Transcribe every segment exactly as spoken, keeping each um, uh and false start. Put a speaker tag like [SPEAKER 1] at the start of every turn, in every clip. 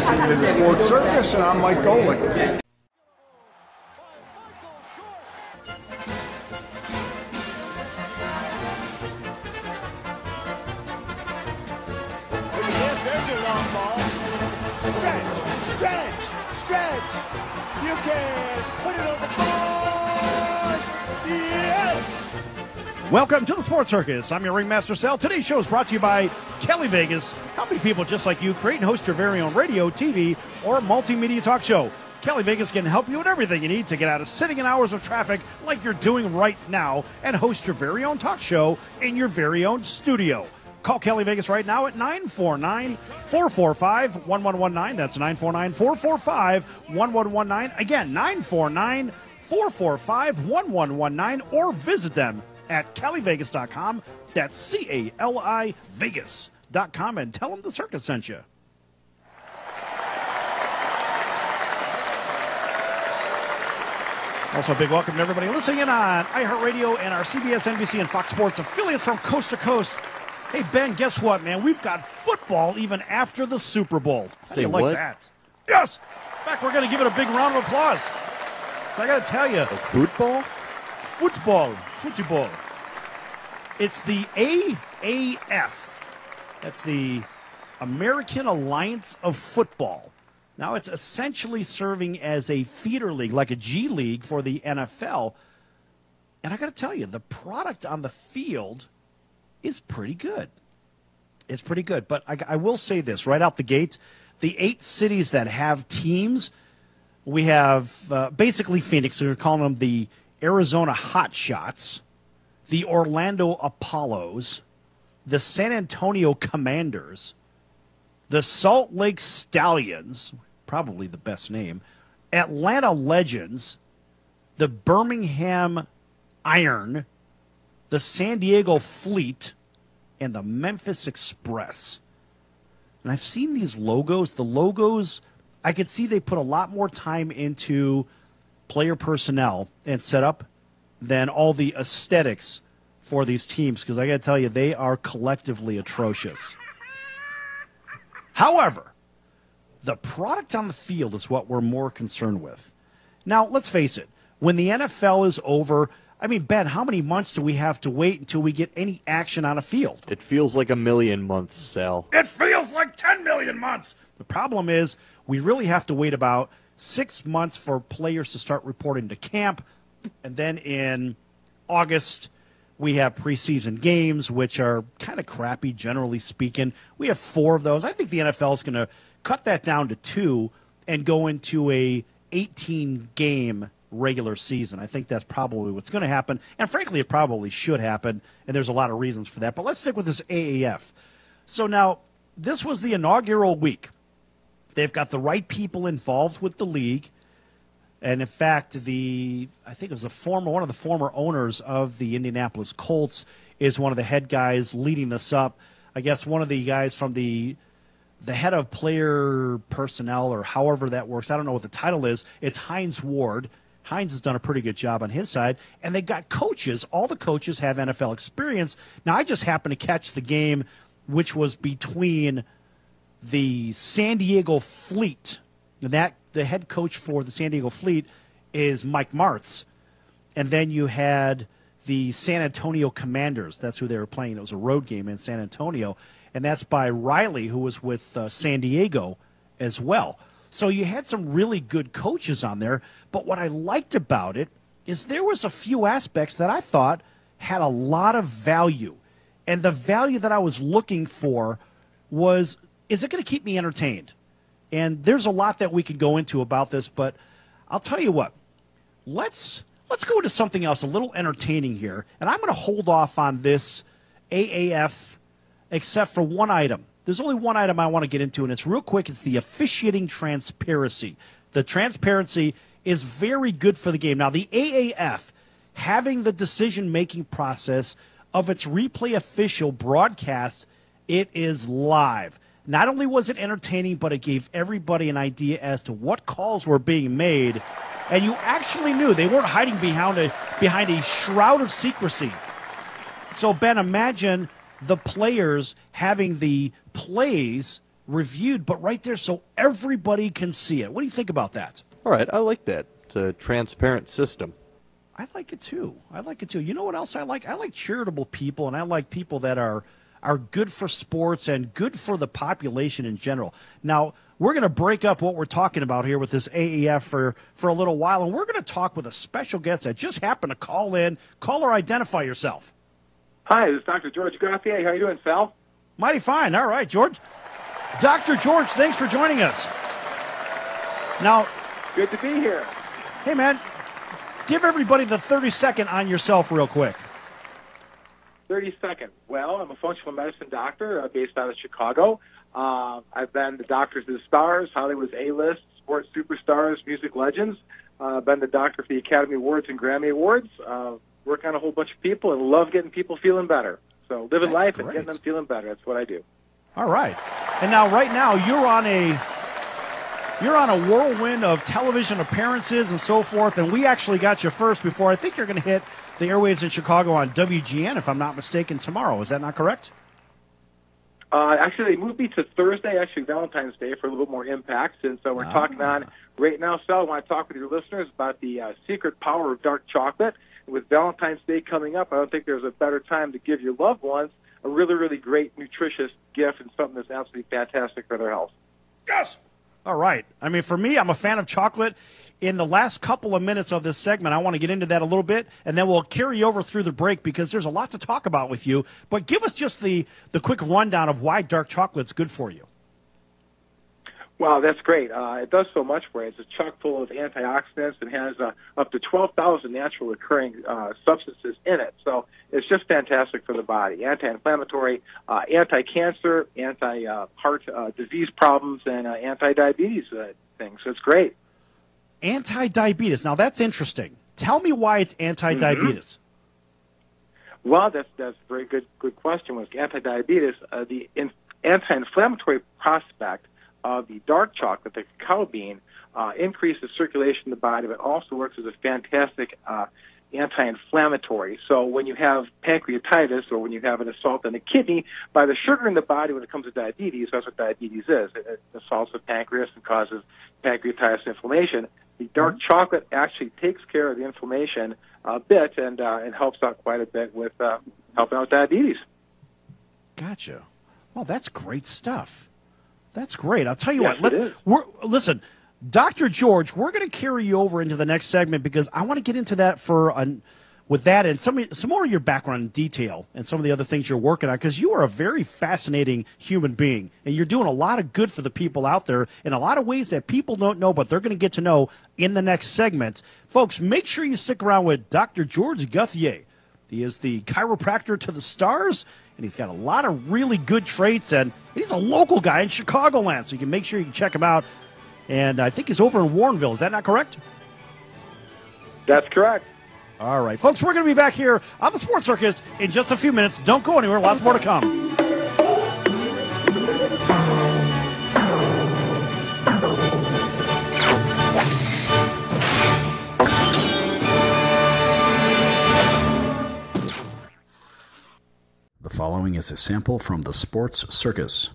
[SPEAKER 1] listening to the Sports Circus, and I'm Mike Golick.
[SPEAKER 2] There's your long ball. Stretch, stretch, stretch. You can put it on the board. Yes!
[SPEAKER 3] Welcome to the Sports Circus. I'm your Ringmaster Sal. Today's show is brought to you by Kelly Vegas. Company people just like you create and host your very own radio, T V, or multimedia talk show. Kelly Vegas can help you with everything you need to get out of sitting in hours of traffic like you're doing right now and host your very own talk show in your very own studio. Call Kelly Vegas right now at nine four nine, four four five, one one one nine. That's nine four nine, four four five, one one one nine. Again, nine four nine, four four five, one one one nine. Or visit them at cali vegas dot com. That's C A L I Vegas dot com. And tell them the circus sent you. Also, a big welcome to everybody listening in on iHeartRadio and our C B S, N B C, and Fox Sports affiliates from coast to coast. Hey, Ben, guess what, man? We've got football even after the Super Bowl. How do you like that? Yes! In fact, we're going to give it a big round of applause. So I got to tell you.
[SPEAKER 4] Football?
[SPEAKER 3] Football. Football. It's the A A F. That's the American Alliance of Football. Now, it's essentially serving as a feeder league, like a G League for the N F L. And I got to tell you, the product on the field is pretty good. It's pretty good. But I, I will say this right out the gate. The eight cities that have teams, we have uh, basically Phoenix. We're calling them the Arizona Hotshots, the Orlando Apollos, the San Antonio Commanders, the Salt Lake Stallions, probably the best name, Atlanta Legends, the Birmingham Iron, the San Diego Fleet, and the Memphis Express. And I've seen these logos. The logos, I could see they put a lot more time into player personnel and setup than all the aesthetics for these teams, because I got to tell you, they are collectively atrocious. However, the product on the field is what we're more concerned with. Now, let's face it. When the N F L is over, I mean, Ben, how many months do we have to wait until we get any action on a field?
[SPEAKER 4] It feels like a million months, Sal.
[SPEAKER 3] It feels like ten million months. The problem is we really have to wait about six months for players to start reporting to camp. And then in August, we have preseason games, which are kind of crappy, generally speaking. We have four of those. I think the N F L is going to cut that down to two and go into a eighteen-game regular season. I think that's probably what's going to happen. And frankly, it probably should happen, and there's a lot of reasons for that. But let's stick with this A A F. So now, this was the inaugural week. They've got the right people involved with the league. And in fact, the I think it was the former one of the former owners of the Indianapolis Colts is one of the head guys leading this up. I guess one of the guys from the the head of player personnel, or however that works. I don't know what the title is. It's Hines Ward. Hines has done a pretty good job on his side. And they got coaches. All the coaches have N F L experience. Now, I just happened to catch the game, which was between the San Diego Fleet. And that the head coach for the San Diego Fleet is Mike Martz. And then you had the San Antonio Commanders. That's who they were playing. It was a road game in San Antonio. And that's by Riley, who was with uh, San Diego as well. So you had some really good coaches on there. But what I liked about it is there was a few aspects that I thought had a lot of value. And the value that I was looking for was, is it going to keep me entertained? And there's a lot that we could go into about this, but I'll tell you what. Let's let's go into something else, a little entertaining here. And I'm going to hold off on this A A F except for one item. There's only one item I want to get into, and it's real quick. It's the officiating transparency. The transparency is very good for the game. Now, the A A F, having the decision-making process of its replay official broadcast, it is live. Not only was it entertaining, but it gave everybody an idea as to what calls were being made. And you actually knew they weren't hiding behind a, behind a shroud of secrecy. So, Ben, imagine the players having the plays reviewed, but right there so everybody can see it. What do you think about that?
[SPEAKER 4] All right, I like that. It's a transparent system.
[SPEAKER 3] I like it too. I like it too. You know what else I like? I like charitable people, and I like people that are are good for sports and good for the population in general. Now, we're going to break up what we're talking about here with this A E F for, for a little while, and we're going to talk with a special guest that just happened to call in. Caller, identify yourself.
[SPEAKER 5] Hi, this is Doctor George Gauthier. How you doing, Sal?
[SPEAKER 3] Mighty fine. All right, George. Doctor George, thanks for joining us. Now,
[SPEAKER 5] Good to be here.
[SPEAKER 3] hey, man, give everybody the thirty-second on yourself real quick.
[SPEAKER 5] thirty seconds. Well, I'm a functional medicine doctor uh, based out of Chicago. Uh, I've been the doctor to the stars, Hollywood's A-list, sports superstars, music legends. Uh, I've been the doctor for the Academy Awards and Grammy Awards. Uh, work on a whole bunch of people and love getting people feeling better. So living
[SPEAKER 3] That's
[SPEAKER 5] life
[SPEAKER 3] great.
[SPEAKER 5] and getting them feeling better. That's what I do.
[SPEAKER 3] All right. And now, right now, you're on a you're on a whirlwind of television appearances and so forth, and we actually got you first before. I think you're going to hit the airwaves in Chicago on W G N, if I'm not mistaken, tomorrow. Is that not correct?
[SPEAKER 5] Uh, actually, they moved me to Thursday, actually Valentine's Day, for a little bit more impact. And so we're
[SPEAKER 3] Ah.
[SPEAKER 5] talking on right now, Sal. I want to talk with your listeners about the uh, secret power of dark chocolate. With Valentine's Day coming up, I don't think there's a better time to give your loved ones a really, really great, nutritious gift and something that's absolutely fantastic for their health.
[SPEAKER 3] Yes. All right. I mean, for me, I'm a fan of chocolate. In the last couple of minutes of this segment, I want to get into that a little bit, and then we'll carry over through the break because there's a lot to talk about with you. But give us just the, the quick rundown of why dark chocolate's good for you.
[SPEAKER 5] Wow, that's great. Uh, it does so much for you. It's chock full of antioxidants and has uh, up to twelve thousand natural occurring uh, substances in it. So it's just fantastic for the body. Anti-inflammatory, uh, anti-cancer, anti-heart uh, disease problems, and uh, anti-diabetes uh, things. So it's great.
[SPEAKER 3] Anti-diabetes. Now, that's interesting. Tell me why it's anti-diabetes.
[SPEAKER 5] Mm-hmm. Well, that's that's a very good good question. With anti-diabetes, uh, the in, anti-inflammatory prospect of the dark chocolate, the cacao bean, uh, increases circulation in the body, but also works as a fantastic uh, anti-inflammatory. So when you have pancreatitis or when you have an assault on the kidney, by the sugar in the body when it comes to diabetes, that's what diabetes is. It, it assaults the pancreas and causes pancreatitis inflammation. The dark mm-hmm. chocolate actually takes care of the inflammation a bit and uh, and helps out quite a bit with uh, helping out diabetes.
[SPEAKER 3] Gotcha. Well, that's great stuff. That's great. I'll tell you
[SPEAKER 5] Yes,
[SPEAKER 3] what.
[SPEAKER 5] it
[SPEAKER 3] Let's
[SPEAKER 5] is.
[SPEAKER 3] we're, listen, Doctor George. We're going to carry you over into the next segment because I want to get into that for an, with that and some some more of your background in detail and some of the other things you're working on because you are a very fascinating human being and you're doing a lot of good for the people out there in a lot of ways that people don't know, but they're going to get to know in the next segment. Folks, make sure you stick around with Doctor George Gauthier. He is the chiropractor to the stars, and he's got a lot of really good traits, and he's a local guy in Chicagoland, so you can make sure you can check him out. And I think he's over in Warrenville. Is that not correct?
[SPEAKER 5] That's correct.
[SPEAKER 3] All right, folks, we're going to be back here on the Sports Circus in just a few minutes. Don't go anywhere. Lots more to come.
[SPEAKER 6] The following is a sample from the Sports Circus.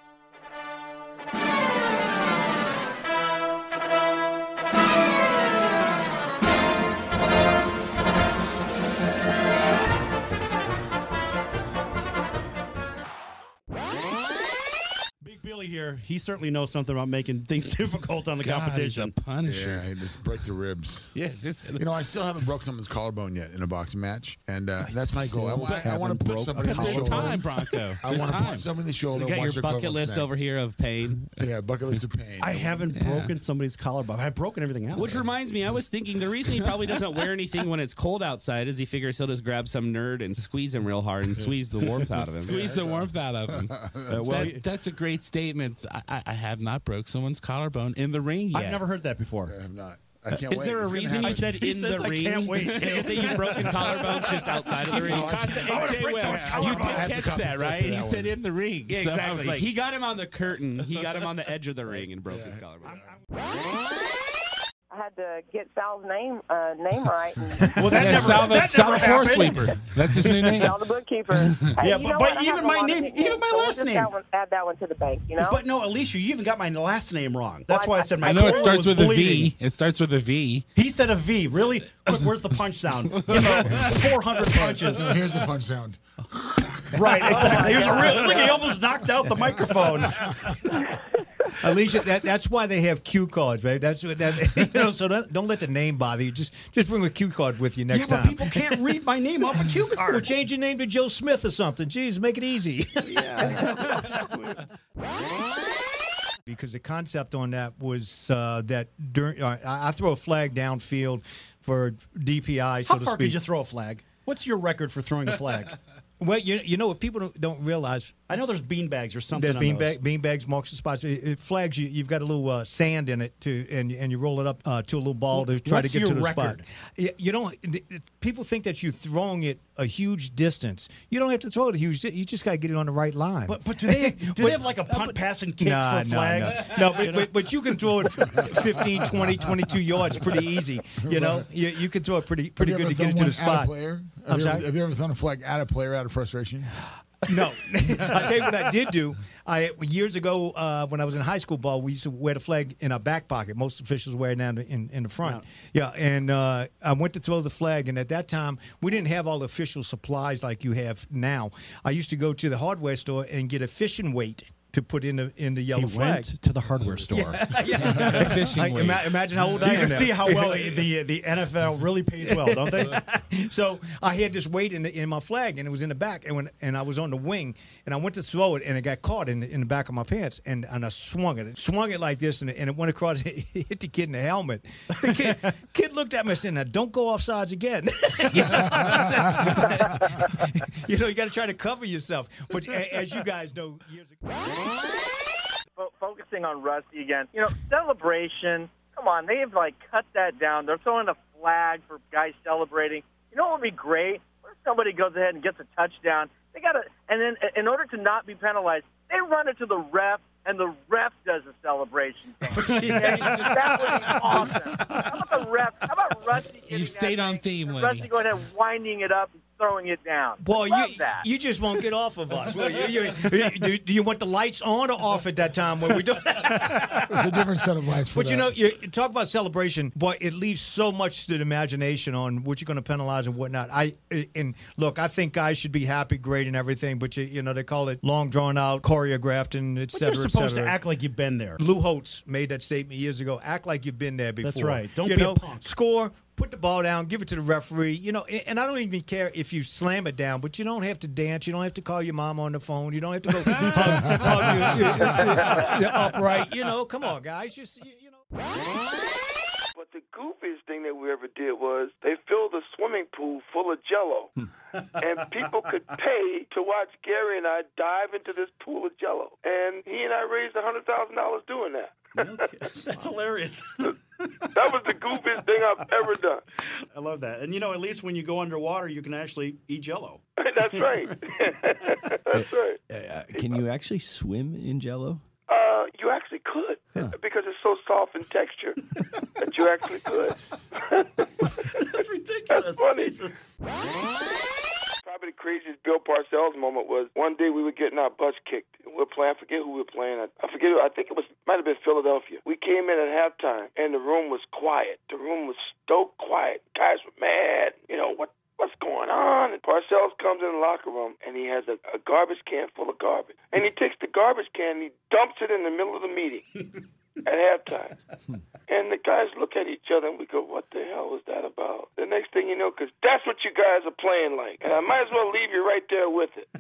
[SPEAKER 3] Big Billy here. He certainly knows something about making things difficult on the
[SPEAKER 7] God,
[SPEAKER 3] competition.
[SPEAKER 7] he's a punisher.
[SPEAKER 8] Yeah, I just break the ribs.
[SPEAKER 7] Yeah, it's just,
[SPEAKER 8] You know, I still haven't broke someone's collarbone yet in a boxing match, and uh, that's my goal. I, want- I,
[SPEAKER 6] haven't
[SPEAKER 8] want to punch
[SPEAKER 6] broke
[SPEAKER 8] somebody
[SPEAKER 6] a
[SPEAKER 8] in the
[SPEAKER 7] there's
[SPEAKER 8] shoulder.
[SPEAKER 7] time, Bronco.
[SPEAKER 8] I
[SPEAKER 7] There's
[SPEAKER 8] want to
[SPEAKER 7] time.
[SPEAKER 8] punch somebody in the shoulder.
[SPEAKER 9] You got
[SPEAKER 8] watch
[SPEAKER 9] your
[SPEAKER 8] their
[SPEAKER 9] bucket
[SPEAKER 8] collarbone
[SPEAKER 9] list
[SPEAKER 8] snap.
[SPEAKER 9] over here of pain.
[SPEAKER 8] Yeah, bucket list of pain.
[SPEAKER 3] I haven't
[SPEAKER 9] Yeah.
[SPEAKER 3] broken somebody's collarbone. I've broken everything else.
[SPEAKER 9] Which reminds me, I was thinking the reason he probably doesn't wear anything when it's cold outside is he figures he'll just grab some nerd and squeeze him real hard and squeeze the warmth out of him.
[SPEAKER 7] Squeeze the warmth out of him.
[SPEAKER 3] well,
[SPEAKER 7] That- that's a great statement. I, I, I have not broke someone's collarbone in the ring yet.
[SPEAKER 3] I've never heard that before.
[SPEAKER 8] I have not. I can't
[SPEAKER 9] Is
[SPEAKER 8] wait.
[SPEAKER 9] there a
[SPEAKER 8] It's gonna
[SPEAKER 9] reason you
[SPEAKER 8] happen.
[SPEAKER 9] said
[SPEAKER 3] He
[SPEAKER 9] in
[SPEAKER 3] says,
[SPEAKER 9] the
[SPEAKER 3] "I
[SPEAKER 9] ring?
[SPEAKER 3] can't wait."
[SPEAKER 9] Is it that you've broken collarbones just outside of the ring?
[SPEAKER 8] No, I-
[SPEAKER 7] Hey,
[SPEAKER 3] break
[SPEAKER 7] Jay,
[SPEAKER 3] someone's
[SPEAKER 7] you
[SPEAKER 3] collarbone.
[SPEAKER 7] did
[SPEAKER 8] I had to
[SPEAKER 7] catch that,
[SPEAKER 8] compensate
[SPEAKER 7] right?
[SPEAKER 8] for
[SPEAKER 7] He
[SPEAKER 8] that
[SPEAKER 7] said
[SPEAKER 8] one.
[SPEAKER 7] in the ring.
[SPEAKER 9] Yeah,
[SPEAKER 7] So I was
[SPEAKER 9] exactly.
[SPEAKER 7] like,
[SPEAKER 9] he got him on the curtain. He got him on the edge of the ring and broke his collarbone.
[SPEAKER 10] I had to get Sal's name uh, name right. And
[SPEAKER 3] Well, that
[SPEAKER 7] Yeah,
[SPEAKER 3] never,
[SPEAKER 7] Sal,
[SPEAKER 3] that
[SPEAKER 7] that's Sal
[SPEAKER 3] never
[SPEAKER 7] the floor
[SPEAKER 3] happened.
[SPEAKER 7] sweeper. That's his new name.
[SPEAKER 10] Sal the bookkeeper. Hey,
[SPEAKER 3] Yeah,
[SPEAKER 10] you
[SPEAKER 3] but-
[SPEAKER 10] know
[SPEAKER 3] but
[SPEAKER 10] what? I
[SPEAKER 3] even
[SPEAKER 10] have a
[SPEAKER 3] my
[SPEAKER 10] lot of
[SPEAKER 3] name-
[SPEAKER 10] nicknames,
[SPEAKER 3] even my
[SPEAKER 10] so we'll
[SPEAKER 3] last
[SPEAKER 10] just
[SPEAKER 3] name.
[SPEAKER 10] Add, one, add that one to the bank, you know?
[SPEAKER 3] But no, Alicia, you even got my last name wrong. That's
[SPEAKER 10] Well,
[SPEAKER 3] why I
[SPEAKER 10] I-
[SPEAKER 3] said my
[SPEAKER 7] I know it
[SPEAKER 3] colon
[SPEAKER 7] starts
[SPEAKER 3] was
[SPEAKER 7] with a
[SPEAKER 3] bleeding.
[SPEAKER 7] V. It starts with a V.
[SPEAKER 3] He said a V. Really? Quick, where's the punch sound? You know, four hundred punches.
[SPEAKER 8] Here's the punch sound.
[SPEAKER 3] Right, exactly. He was a real, look, he almost knocked out the microphone.
[SPEAKER 11] Alicia, that, that's why they have cue cards, right? That's what that. You know, so don't, don't let the name bother you. Just just bring a cue card with you next
[SPEAKER 3] Yeah, but
[SPEAKER 11] time.
[SPEAKER 3] people can't read my name off a cue card.
[SPEAKER 11] Well, change your name to Joe Smith or something. Jeez, make it easy. Because the concept on that was uh, that during uh, I I throw a flag downfield for D P I, so
[SPEAKER 3] How
[SPEAKER 11] to
[SPEAKER 3] far
[SPEAKER 11] speak.
[SPEAKER 3] could you throw a flag? What's your record for throwing a flag?
[SPEAKER 11] Well, you you know what people don't, don't realize.
[SPEAKER 3] I know there's bean bags or something.
[SPEAKER 11] There's
[SPEAKER 3] on
[SPEAKER 11] bean,
[SPEAKER 3] those.
[SPEAKER 11] bag, bean bags, marks the spots. It, it flags you. You've got a little uh, sand in it to, and and you roll it up uh, to a little ball to try
[SPEAKER 3] What's
[SPEAKER 11] to get
[SPEAKER 3] your
[SPEAKER 11] to the
[SPEAKER 3] record?
[SPEAKER 11] spot. You, you don't. th- th- People think that you're throwing it a huge distance. You don't have to throw it a huge. di- You just got to get it on the right line.
[SPEAKER 3] But but do they do they have like a punt, pass, and kick
[SPEAKER 11] Nah,
[SPEAKER 3] for
[SPEAKER 11] no,
[SPEAKER 3] flags?
[SPEAKER 11] No, no but, but but you can throw it fifteen, twenty, twenty-two yards pretty easy. You know, you, you can throw it pretty pretty
[SPEAKER 8] Have you
[SPEAKER 11] good to
[SPEAKER 8] ever
[SPEAKER 11] get it
[SPEAKER 8] thrown
[SPEAKER 11] to the
[SPEAKER 8] one at a
[SPEAKER 11] spot.
[SPEAKER 8] player?
[SPEAKER 11] I'm
[SPEAKER 8] Have you,
[SPEAKER 11] sorry?
[SPEAKER 8] ever, have you ever thrown a flag at a player out of frustration?
[SPEAKER 11] No, I'll tell you what I did do. I years ago uh, when I was in high school ball, we used to wear the flag in our back pocket. Most officials wear it down in in the front. Yeah, and uh, I went to throw the flag, and at that time we didn't have all the official supplies like you have now. I used to go to the hardware store and get a fishing weight to put in the in the yellow
[SPEAKER 3] He
[SPEAKER 11] flag.
[SPEAKER 3] went to the hardware store.
[SPEAKER 11] Yeah, yeah.
[SPEAKER 7] Fishing
[SPEAKER 11] Like,
[SPEAKER 7] weight.
[SPEAKER 11] ima- imagine how old
[SPEAKER 3] You
[SPEAKER 11] I am
[SPEAKER 3] can
[SPEAKER 11] now.
[SPEAKER 3] see how well the, the the N F L really pays well, don't they?
[SPEAKER 11] So I had this weight in the, in my flag, and it was in the back, and when and I was on the wing, and I went to throw it, and it got caught in the, in the back of my pants, and, and I swung it, swung it like this, and it, and it went across, it hit the kid in the helmet. The kid, kid looked at me and said, "Now don't go offsides again." You know, you got to try to cover yourself. But a- as you guys know, years ago.
[SPEAKER 12] Fo- focusing on Rusty again, you know, celebration. Come on, they have like cut that down. They're throwing a flag for guys celebrating. You know what would be great? What if somebody goes ahead and gets a touchdown? They got to, and then in order to not be penalized, they run it to the ref, and the ref does a celebration thing. Okay? That would be awesome. How about the ref? How about Rusty?
[SPEAKER 7] You
[SPEAKER 12] getting
[SPEAKER 7] stayed
[SPEAKER 12] that
[SPEAKER 7] on
[SPEAKER 12] thing,
[SPEAKER 7] theme,
[SPEAKER 12] and
[SPEAKER 7] Lenny.
[SPEAKER 12] Rusty going ahead and winding it up and throwing it down.
[SPEAKER 11] Boy,
[SPEAKER 12] Love
[SPEAKER 11] you,
[SPEAKER 12] that.
[SPEAKER 11] you just won't get off of us. Well, you, you, do, do you want the lights on or off at that time when we do?
[SPEAKER 8] There's a different set of lights for
[SPEAKER 11] But
[SPEAKER 8] that.
[SPEAKER 11] you know, you you talk about celebration, boy, it leaves so much to the imagination on what you're going to penalize and whatnot. I and look, I think guys should be happy, great, and everything, but you, you know they call it long drawn out, choreographed, and et
[SPEAKER 3] But
[SPEAKER 11] cetera,
[SPEAKER 3] you're
[SPEAKER 11] et
[SPEAKER 3] supposed to
[SPEAKER 11] cetera.
[SPEAKER 3] act like you've been there.
[SPEAKER 11] Lou Holtz made that statement years ago. Act like you've been there before.
[SPEAKER 3] That's right. Don't
[SPEAKER 11] you
[SPEAKER 3] be a
[SPEAKER 11] know,
[SPEAKER 3] punk.
[SPEAKER 11] Score. Put the ball down, give it to the referee. You know, and and I don't even care if you slam it down, but you don't have to dance. You don't have to call your mom on the phone. You don't have to go hug, hug your, your, your, your upright. You know, come on, guys. Just you, you know.
[SPEAKER 13] But the goofiest thing that we ever did was they filled a swimming pool full of Jell-O, and people could pay to watch Gary and I dive into this pool of Jell-O. And he and I raised one hundred thousand dollars doing that.
[SPEAKER 3] That's hilarious.
[SPEAKER 13] That was the goofiest thing I've ever done.
[SPEAKER 3] I love that. And, you know, at least when you go underwater, you can actually eat Jell-O.
[SPEAKER 13] That's right. That's right.
[SPEAKER 14] Uh, can you actually swim in Jell-O?
[SPEAKER 13] Uh, you actually could, because it's so soft in texture that you actually could.
[SPEAKER 3] That's ridiculous.
[SPEAKER 13] That's funny.
[SPEAKER 3] Jesus.
[SPEAKER 13] Probably the craziest Bill Parcells moment was one day we were getting our butts kicked. We were playing, I forget who we were playing. I, I forget, I think it was, might have been Philadelphia. We came in at halftime, and the room was quiet. The room was stoked quiet. Guys were mad. You know, what what's going on? And Parcells comes in the locker room, and he has a, a garbage can full of garbage. And he takes the garbage can, and he dumps it in the middle of the meeting at halftime. And the guys look at each other, and we go, what the hell was that about? The next thing you know, because that's what you guys are playing like. And I might as well leave you right there with it.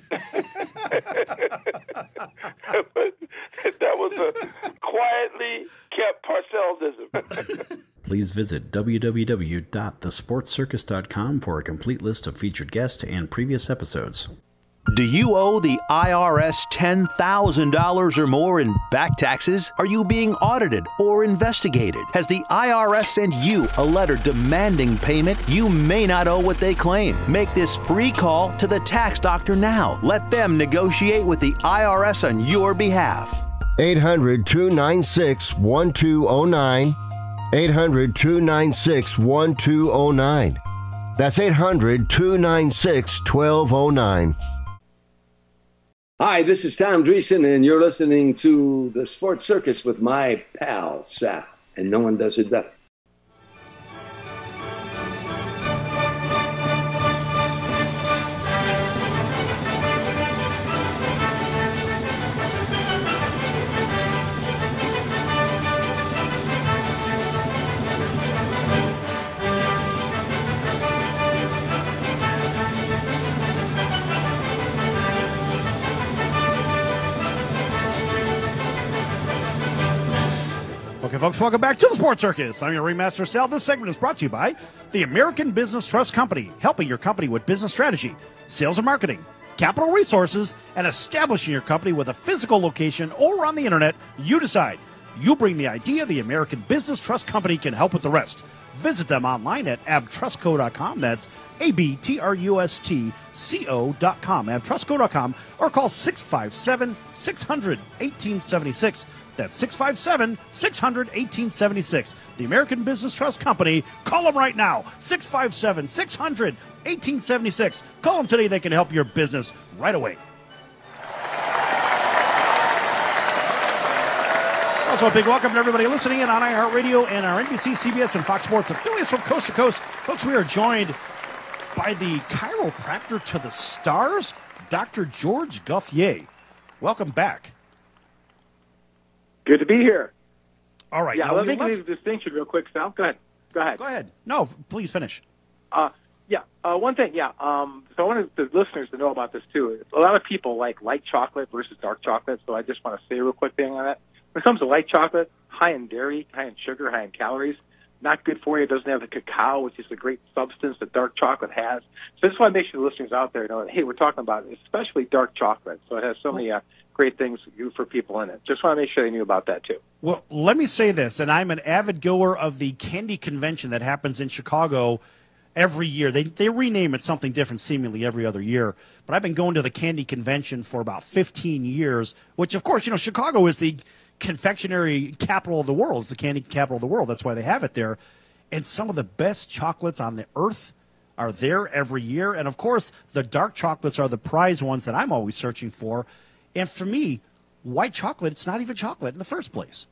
[SPEAKER 13] But that was a quietly kept Parcelldism.
[SPEAKER 6] Please visit w w w dot the sports circus dot com for a complete list of featured guests and previous episodes.
[SPEAKER 15] Do you owe the I R S ten thousand dollars or more in back taxes? Are you being audited or investigated? Has the I R S sent you a letter demanding payment? You may not owe what they claim. Make this free call to the tax doctor now. Let them negotiate with the I R S on your behalf.
[SPEAKER 16] eight hundred, two nine six, one two zero nine. eight hundred, two nine six, one two zero nine. That's eight hundred, two nine six, one two zero nine.
[SPEAKER 17] Hi, this is Tom Dreesen, and you're listening to the Sports Circus with my pal, Sal. And no one does it better.
[SPEAKER 3] Okay, folks, welcome back to the Sports Circus. I'm your Ringmaster Sal. This segment is brought to you by the American Business Trust Company, helping your company with business strategy, sales and marketing, capital resources, and establishing your company with a physical location or on the internet. You decide. You bring the idea. The American Business Trust Company can help with the rest. Visit them online at abtrustco dot com. That's A B T R U S T C O dot com, abtrustco dot com, or call six five seven, six hundred, eighteen seventy-six. That's six five seven, six hundred, eighteen seventy-six. The American Business Trust Company. Call them right now, six five seven, six hundred, eighteen seventy-six. Call them today. They can help your business right away. Also, a big welcome to everybody listening in on iHeartRadio and our N B C, C B S, and Fox Sports affiliates from coast to coast. Folks, we are joined by the chiropractor to the stars, Doctor George Gauthier. Welcome back.
[SPEAKER 5] Good to be here.
[SPEAKER 3] All right.
[SPEAKER 5] Yeah,
[SPEAKER 3] now,
[SPEAKER 5] let me
[SPEAKER 3] left...
[SPEAKER 5] leave a distinction real quick, Sal. Go ahead. Go ahead.
[SPEAKER 3] Go ahead. No, please finish.
[SPEAKER 5] Uh, yeah, uh, one thing, yeah. Um, so I wanted the listeners to know about this, too. A lot of people like light chocolate versus dark chocolate, so I just want to say a real quick thing on that. When it comes to light chocolate, high in dairy, high in sugar, high in calories, not good for you. It doesn't have the cacao, which is a great substance that dark chocolate has. So I just want to make sure the listeners out there know that, hey, we're talking about especially dark chocolate. So it has so many uh, great things for people in it. Just want to make sure they knew about that, too.
[SPEAKER 3] Well, let me say this, and I'm an avid goer of the candy convention that happens in Chicago every year. They they rename it something different seemingly every other year. But I've been going to the candy convention for about fifteen years, which, of course, you know, Chicago is the confectionery capital of the world. It's the candy capital of the world. That's why they have it there. And some of the best chocolates on the earth are there every year. And, of course, the dark chocolates are the prize ones that I'm always searching for. And for me, white chocolate, it's not even chocolate in the first place.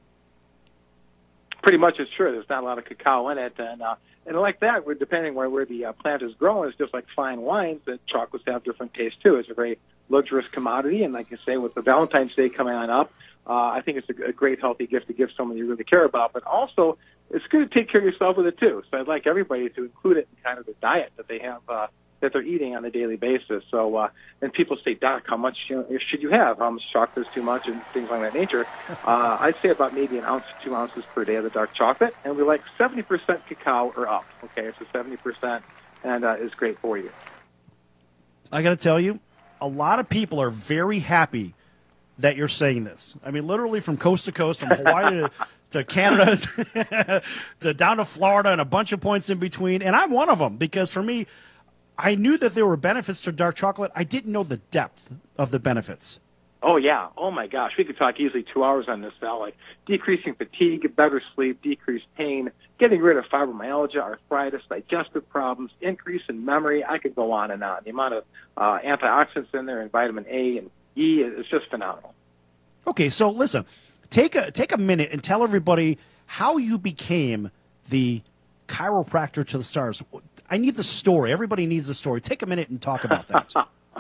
[SPEAKER 5] Pretty much it's true. There's not a lot of cacao in it. And uh, and like that, we're depending where, where the uh, plant is grown, it's just like fine wines that chocolates have different tastes, too. It's a very luxurious commodity. And like you say, with the Valentine's Day coming on up, uh, I think it's a, a great, healthy gift to give someone you really care about. But also, it's good to take care of yourself with it, too. So I'd like everybody to include it in kind of the diet that they have uh, that they're eating on a daily basis. So, uh, and people say, Doc, how much you know, should you have? How much chocolate is too much and things like that nature. Uh, I'd say about maybe an ounce to two ounces per day of the dark chocolate. And we like seventy percent cacao or up. Okay, so seventy percent and uh, is great for you.
[SPEAKER 3] I got to tell you, a lot of people are very happy that you're saying this. I mean, literally from coast to coast, from Hawaii to, to Canada to, to down to Florida and a bunch of points in between. And I'm one of them because for me, I knew that there were benefits to dark chocolate. I didn't know the depth of the benefits.
[SPEAKER 5] Oh, yeah. Oh, my gosh. We could talk easily two hours on this, Val. Like decreasing fatigue, better sleep, decreased pain, getting rid of fibromyalgia, arthritis, digestive problems, increase in memory. I could go on and on. The amount of uh, antioxidants in there and vitamin A and E is just phenomenal.
[SPEAKER 3] Okay, so listen, take a, take a minute and tell everybody how you became the chiropractor to the stars. I need the story. Everybody needs the story. Take a minute and talk about that.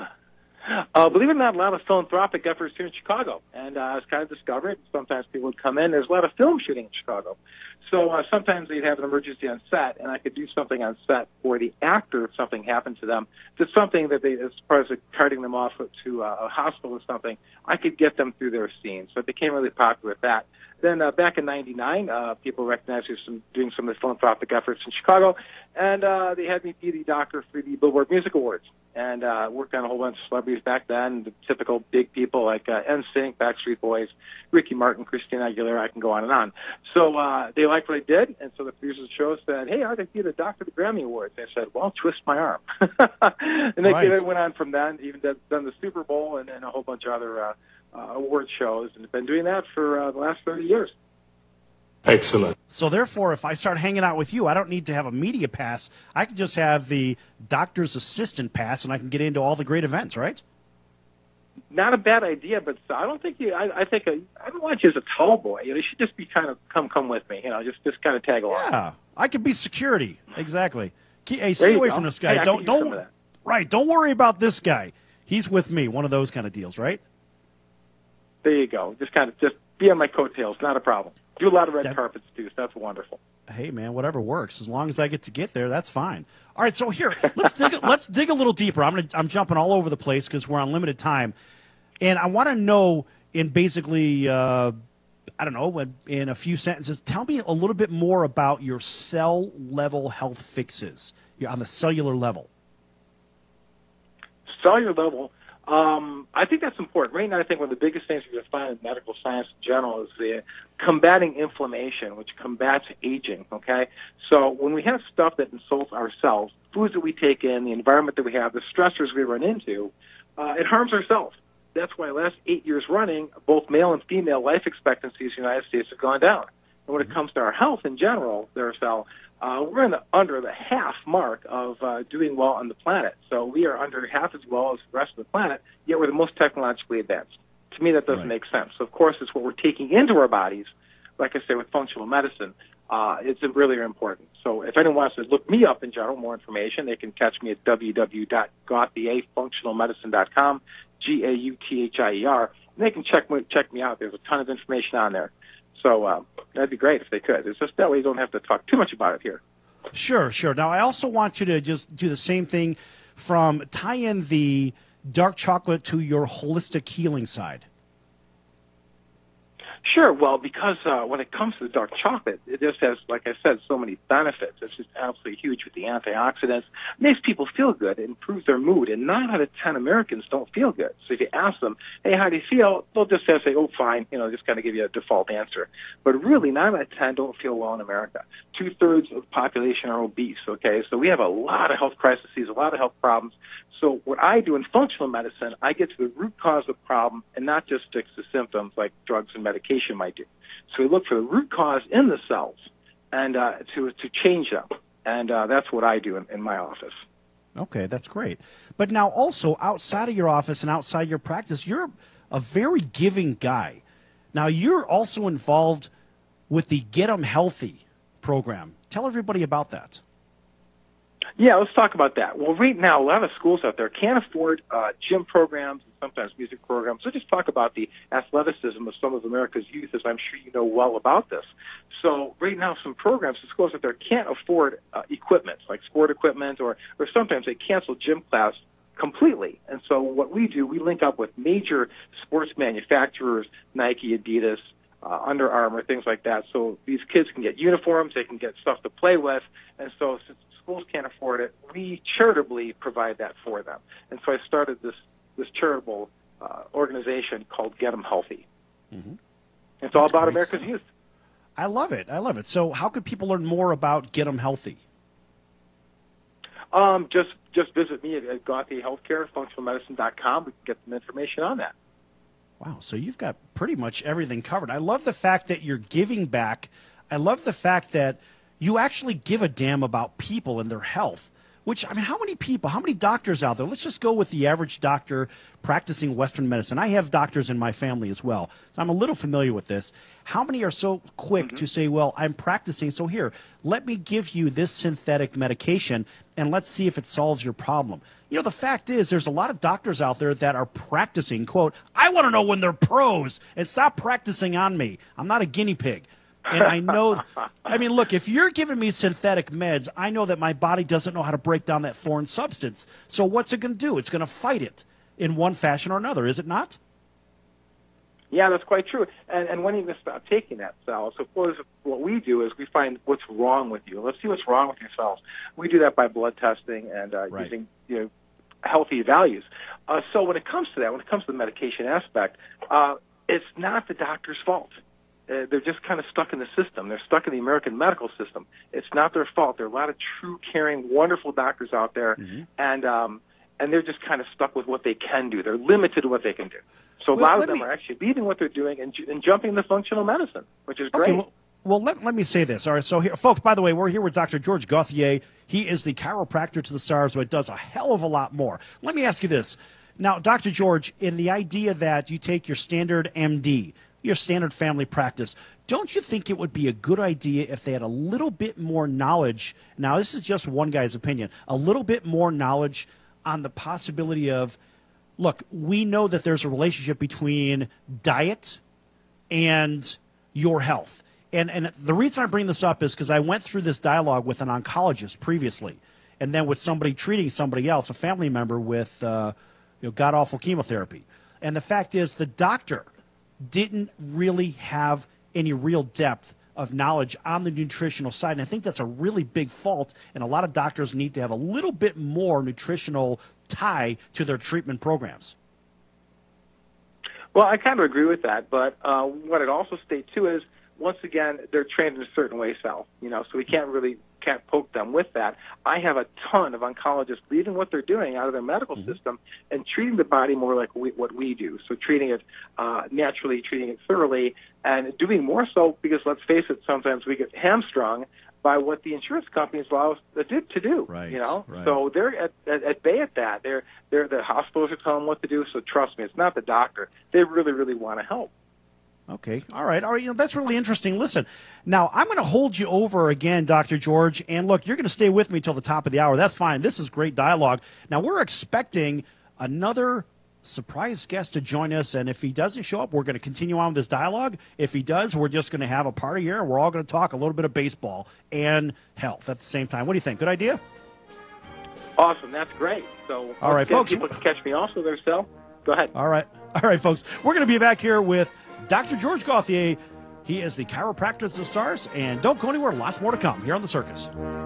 [SPEAKER 5] uh, believe it or not, a lot of philanthropic efforts here in Chicago. And uh, I was kind of discovered. Sometimes people would come in. There's a lot of film shooting in Chicago. So uh, sometimes they'd have an emergency on set, and I could do something on set for the actor if something happened to them. Just something that they, as far as carting them off to uh, a hospital or something, I could get them through their scene. So it became really popular with that. Then uh, back in ninety-nine, uh, people recognized me some, doing some of the philanthropic efforts in Chicago, and uh, they had me be the doctor for the Billboard Music Awards. And uh, worked on a whole bunch of celebrities back then, the typical big people like uh, N Sync, Backstreet Boys, Ricky Martin, Christina Aguilera, I can go on and on. So uh, they liked what I did, and so the producers of the show said, hey, I'd like to be the doctor of the Grammy Awards. I said, well, twist my arm. and they right. went on from then, even done, done the Super Bowl and, and a whole bunch of other uh, uh, award shows, and been doing that for uh, the last thirty years.
[SPEAKER 3] Excellent. So therefore, if I start hanging out with you, I don't need to have a media pass. I can just have the doctor's assistant pass, and I can get into all the great events, right?
[SPEAKER 5] Not a bad idea, but I don't think you. I, I think a, I don't want you as a tall boy. You know, you should just be kind of come come with me. You know, just just kind of tag along.
[SPEAKER 3] Yeah, I could be security. Exactly. Hey,
[SPEAKER 5] There
[SPEAKER 3] stay
[SPEAKER 5] you
[SPEAKER 3] away
[SPEAKER 5] go.
[SPEAKER 3] from this guy.
[SPEAKER 5] Hey, I
[SPEAKER 3] don't
[SPEAKER 5] could use some of
[SPEAKER 3] don't.
[SPEAKER 5] that.
[SPEAKER 3] Right. Don't worry about this guy. He's with me. One of those kind of deals, right?
[SPEAKER 5] There you go. Just kind of just be on my coattails. Not a problem. Do a lot of red
[SPEAKER 3] That-
[SPEAKER 5] carpets too. So that's wonderful.
[SPEAKER 3] Hey man, whatever works. As long as I get to get there, that's fine. All right, so here, let's dig. Let's dig a little deeper. I'm gonna. I'm jumping all over the place because we're on limited time, and I want to know in basically, uh, I don't know, in- in a few sentences, tell me a little bit more about your cell level health fixes. You're on the cellular level.
[SPEAKER 5] Cellular level. Um, I think that's important. Right now, I think one of the biggest things we're going to find in medical science in general is the combating inflammation, which combats aging, okay? So when we have stuff that insults our cells, foods that we take in, the environment that we have, the stressors we run into, uh, it harms our cells. That's why last eight years running, both male and female life expectancies in the United States have gone down. And when it comes to our health in general, there, Sal, uh, we're in the, under the half mark of uh, doing well on the planet. So we are under half as well as the rest of the planet, yet we're the most technologically advanced. To me, that doesn't make sense. So, of course, it's what we're taking into our bodies, like I say, with functional medicine. Uh, it's really important. So if anyone wants to look me up in general, more information, they can catch me at w w w dot gauthier functional medicine dot com, G A U T H I E R, and they can check me, check me out. There's a ton of information on there. So uh, that'd be great if they could. It's just that way you don't have to talk too much about it here.
[SPEAKER 3] Sure, sure. Now, I also want you to just do the same thing from tie in the dark chocolate to your holistic healing side.
[SPEAKER 5] Sure. Well, because uh, when it comes to the dark chocolate, it just has, like I said, so many benefits. It's just absolutely huge with the antioxidants. It makes people feel good. It improves their mood. And nine out of ten Americans don't feel good. So if you ask them, hey, how do you feel? They'll just say, oh, fine. You know, just kind of give you a default answer. But really, nine out of ten don't feel well in America. Two-thirds of the population are obese, okay? So we have a lot of health crises, a lot of health problems. So what I do in functional medicine, I get to the root cause of the problem and not just fix the symptoms like drugs and medication might do. So we look for the root cause in the cells and uh, to to change them. And uh, that's what I do in, in my office.
[SPEAKER 3] Okay, that's great. But now also outside of your office and outside your practice, you're a very giving guy. Now you're also involved with the Get 'em Healthy program. Tell everybody about that.
[SPEAKER 5] Yeah, let's talk about that. Well, right now, a lot of schools out there can't afford uh, gym programs and sometimes music programs. So just talk about the athleticism of some of America's youth, as I'm sure you know well about this. So right now, some programs, the schools out there can't afford uh, equipment, like sport equipment, or, or sometimes they cancel gym class completely. And so what we do, we link up with major sports manufacturers, Nike, Adidas, uh, Under Armour, things like that. So these kids can get uniforms, they can get stuff to play with, and so since schools can't afford it, we charitably provide that for them. And so I started this this charitable uh, organization called Get 'em Healthy.
[SPEAKER 3] Mm-hmm.
[SPEAKER 5] It's all
[SPEAKER 3] That's
[SPEAKER 5] about
[SPEAKER 3] great
[SPEAKER 5] America's
[SPEAKER 3] stuff.
[SPEAKER 5] youth.
[SPEAKER 3] I love it. I love it. So how could people learn more about Get 'em Healthy?
[SPEAKER 5] Um, just just visit me at, at Gauthier Healthcare, functional medicine dot com. We can get some information on that.
[SPEAKER 3] Wow, so you've got pretty much everything covered. I love the fact that you're giving back. I love the fact that you actually give a damn about people and their health, which, I mean, how many people, how many doctors out there? Let's just go with the average doctor practicing Western medicine. I have doctors in my family as well, so I'm a little familiar with this. How many are so quick mm-hmm. to say, well, I'm practicing, so here, let me give you this synthetic medication, and let's see if it solves your problem. You know, the fact is, there's a lot of doctors out there that are practicing, quote, I want to know when they're pros, and stop practicing on me. I'm not a guinea pig. And I know, I mean, look, if you're giving me synthetic meds, I know that my body doesn't know how to break down that foreign substance. So what's it going to do? It's going to fight it in one fashion or another, is it not?
[SPEAKER 5] Yeah, that's quite true. And, and when are you going to stop taking that, Sal? So what we do is we find what's wrong with you. Let's see what's wrong with your cells. We do that by blood testing and uh,
[SPEAKER 3] Right.
[SPEAKER 5] using, you know, healthy values. Uh, so when it comes to that, when it comes to the medication aspect, uh, it's not the doctor's fault. Uh, they're just kind of stuck in the system. They're stuck in the American medical system. It's not their fault. There are a lot of true, caring, wonderful doctors out there, mm-hmm. and um, and they're just kind of stuck with what they can do. They're limited to what they can do. So a
[SPEAKER 3] Well,
[SPEAKER 5] lot of
[SPEAKER 3] let
[SPEAKER 5] them
[SPEAKER 3] me-
[SPEAKER 5] are actually leaving what they're doing and, ju- and jumping into functional medicine, which is great.
[SPEAKER 3] Okay, well, Well, let, let me say this. All right, so here, folks, by the way, we're here with Doctor George Gauthier. He is the chiropractor to the stars, but does a hell of a lot more. Let me ask you this. Now, Doctor George, in the idea that you take your standard M D, your standard family practice, don't you think it would be a good idea if they had a little bit more knowledge? Now, this is just one guy's opinion. A little bit more knowledge on the possibility of, look, we know that there's a relationship between diet and your health. And and the reason I bring this up is because I went through this dialogue with an oncologist previously, and then with somebody treating somebody else, a family member with uh, you know, god-awful chemotherapy. And the fact is the doctor didn't really have any real depth of knowledge on the nutritional side. And I think that's a really big fault, and a lot of doctors need to have a little bit more nutritional tie to their treatment programs.
[SPEAKER 5] Well, I kind of agree with that, but uh, what I'd also state, too, is, once again, they're trained in a certain way, Sal, you know, so we can't really can't poke them with that. I have a ton of oncologists leaving what they're doing out of their medical mm-hmm. system and treating the body more like we, what we do, so treating it uh, naturally, treating it thoroughly, and doing more so because, let's face it, sometimes we get hamstrung by what the insurance companies allow us to do. Right, you know, right. So they're at, at, at bay at that. They're they're the hospitals are telling them what to do. So trust me, it's not the doctor. They really, really want to help.
[SPEAKER 3] Okay, all right, all right. You know, that's really interesting. Listen, now I'm going to hold you over again, Doctor George, and look, you're going to stay with me till the top of the hour. That's fine. This is great dialogue. Now we're expecting another surprise guest to join us, and if he doesn't show up, we're going to continue on with this dialogue. If he does, we're just going to have a party here, and we're all going to talk a little bit of baseball and health at the same time. What do you think? Good idea?
[SPEAKER 5] Awesome. That's great. So,
[SPEAKER 3] all right, folks.
[SPEAKER 5] People can catch me also there, Sal. Go ahead.
[SPEAKER 3] All right. All right, folks. We're going to be back here with Doctor George Gauthier. He is the chiropractor to the stars, and don't go anywhere. Lots more to come here on The Circus.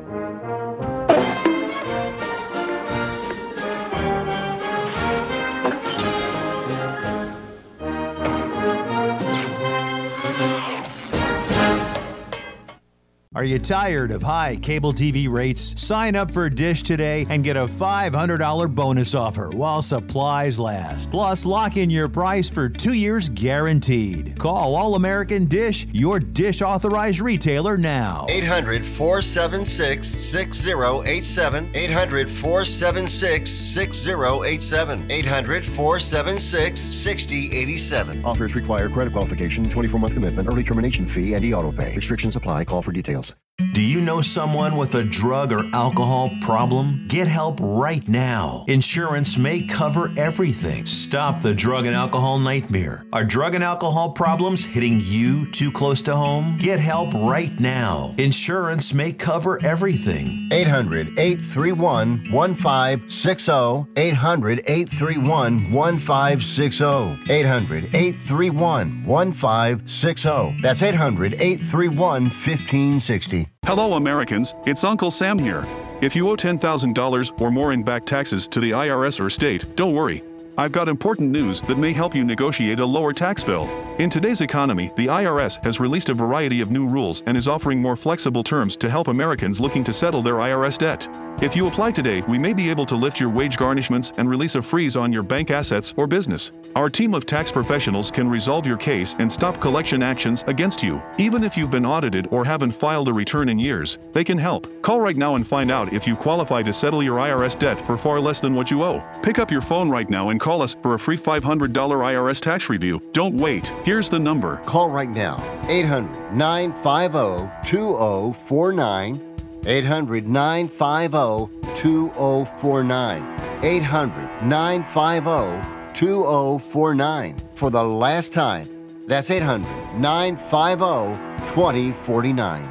[SPEAKER 18] Are you tired of high cable T V rates? Sign up for Dish today and get a five hundred dollars bonus offer while supplies last. Plus, lock in your price for two years guaranteed. Call All-American Dish, your Dish authorized retailer now.
[SPEAKER 16] eight hundred, four seven six, six zero eight seven. eight hundred, four seven six, six zero eight seven. eight hundred, four seven six, six zero eight seven.
[SPEAKER 19] Offers require credit qualification, twenty-four month commitment, early termination fee, and e-auto pay. Restrictions apply. Call for details.
[SPEAKER 18] Do you know someone with a drug or alcohol problem? Get help right now. Insurance may cover everything. Stop the drug and alcohol nightmare. Are drug and alcohol problems hitting you too close to home? Get help right now. Insurance may cover everything.
[SPEAKER 16] eight hundred, eight three one, one five six zero. eight hundred, eight three one, one five six zero. eight hundred, eight three one, one five six zero. That's eight hundred, eight three one, one five six zero.
[SPEAKER 20] Hello, Americans. It's Uncle Sam here. If you owe ten thousand dollars or more in back taxes to the I R S or state, don't worry. I've got important news that may help you negotiate a lower tax bill. In today's economy, the I R S has released a variety of new rules and is offering more flexible terms to help Americans looking to settle their I R S debt. If you apply today, we may be able to lift your wage garnishments and release a freeze on your bank assets or business. Our team of tax professionals can resolve your case and stop collection actions against you. Even if you've been audited or haven't filed a return in years, they can help. Call right now and find out if you qualify to settle your I R S debt for far less than what you owe. Pick up your phone right now and call us for a free five hundred dollars I R S tax review. Don't wait. Here's the number.
[SPEAKER 16] Call right now. eight hundred, nine five zero, two zero four nine. eight hundred, nine five zero, two zero four nine. eight hundred, nine five zero, two zero four nine. For the last time, that's eight hundred, nine five zero, two zero four nine.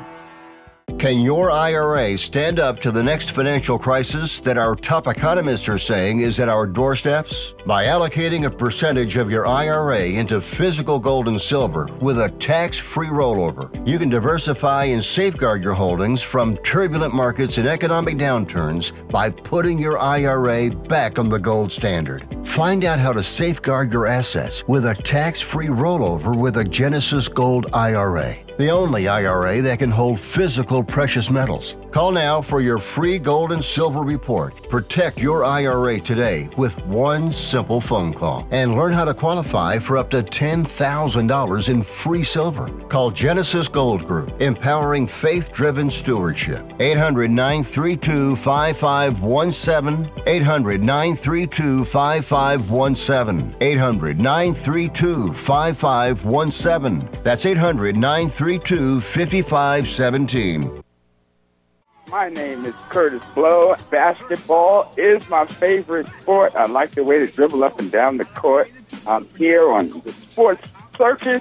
[SPEAKER 16] Can your I R A stand up to the next financial crisis that our top economists are saying is at our doorsteps? By allocating a percentage of your I R A into physical gold and silver with a tax-free rollover, you can diversify and safeguard your holdings from turbulent markets and economic downturns by putting your I R A back on the gold standard. Find out how to safeguard your assets with a tax-free rollover with a Genesis Gold I R A, the only I R A that can hold physical precious metals. Call now for your free gold and silver report. Protect your I R A today with one simple phone call and learn how to qualify for up to ten thousand dollars in free silver. Call Genesis Gold Group, empowering faith-driven stewardship. eight hundred, nine three two, five five one seven. eight hundred, nine three two, five five one seven. eight hundred, nine three two, five five one seven. That's eight hundred, nine three two, five five one seven.
[SPEAKER 21] My name is Curtis Blow. Basketball is my favorite sport. I like the way they dribble up and down the court. I'm here on the Sports Circus.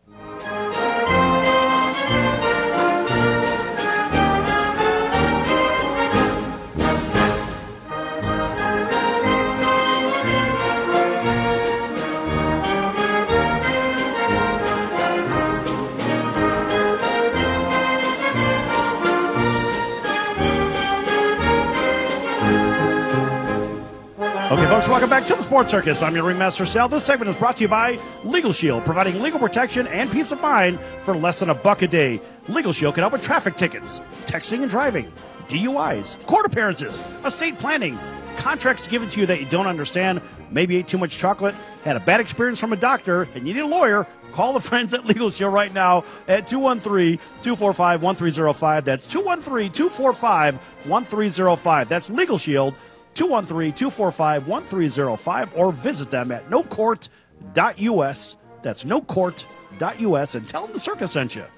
[SPEAKER 3] Okay, folks, welcome back to the Sports Circus. I'm your Ringmaster Sal. This segment is brought to you by Legal Shield, providing legal protection and peace of mind for less than a buck a day. Legal Shield can help with traffic tickets, texting and driving, D U Is, court appearances, estate planning, contracts given to you that you don't understand, maybe ate too much chocolate, had a bad experience from a doctor, and you need a lawyer. Call the friends at Legal Shield right now at two one three, two four five, one three zero five. That's two one three, two four five, one three zero five. That's Legal Shield. two one three, two four five, one three zero five, or visit them at no court dot U S. That's no court dot U S, and tell them the circus sent you.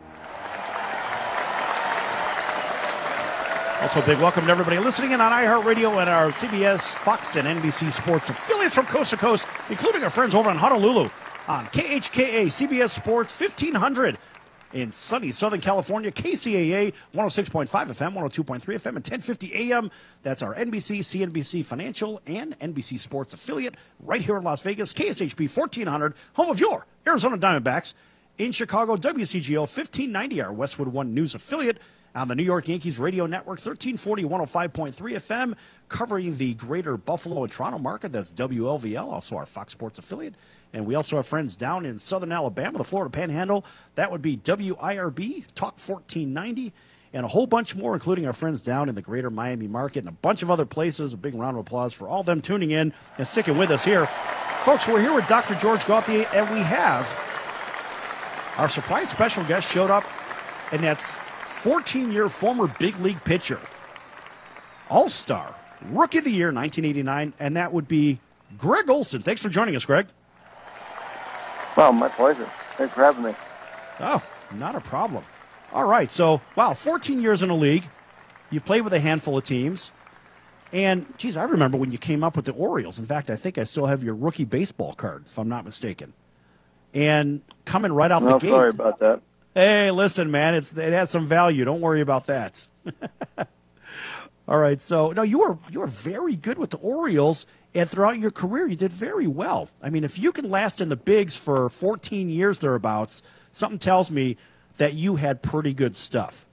[SPEAKER 3] Also, a big welcome to everybody listening in on iHeartRadio and our C B S, Fox, and N B C Sports affiliates from coast to coast, including our friends over in Honolulu on K H K A C B S Sports fifteen hundred. In sunny Southern California, K C A A one oh six point five F M, one oh two point three F M, and ten fifty A M. That's our N B C, C N B C Financial, and N B C Sports affiliate right here in Las Vegas. K S H B fourteen hundred, home of your Arizona Diamondbacks. In Chicago, W C G O fifteen ninety, our Westwood One News affiliate. On the New York Yankees radio network, thirteen forty, one oh five point three F M, covering the greater Buffalo and Toronto market. That's W L V L, also our Fox Sports affiliate. And we also have friends down in southern Alabama, the Florida Panhandle. That would be W I R B, Talk fourteen ninety, and a whole bunch more, including our friends down in the greater Miami market and a bunch of other places. A big round of applause for all of them tuning in and sticking with us here. Folks, we're here with Doctor George Gauthier, and we have our surprise special guest showed up, and that's fourteen-year former big league pitcher, all-star, rookie of the year, nineteen eighty-nine, and that would be Greg Olson. Thanks for joining us, Greg.
[SPEAKER 22] Well, my pleasure. Thanks for having me.
[SPEAKER 3] Oh, not a problem. All right, so, wow, fourteen years in the league. You played with a handful of teams. And, geez, I remember when you came up with the Orioles. In fact, I think I still have your rookie baseball card, if I'm not mistaken. And coming right out
[SPEAKER 22] no,
[SPEAKER 3] the gate.
[SPEAKER 22] Sorry about that.
[SPEAKER 3] Hey, listen, man, it's it has some value. Don't worry about that. All right, so, no, you were you were very good with the Orioles. And throughout your career, you did very well. I mean, if you can last in the bigs for fourteen years thereabouts, something tells me that you had pretty good stuff.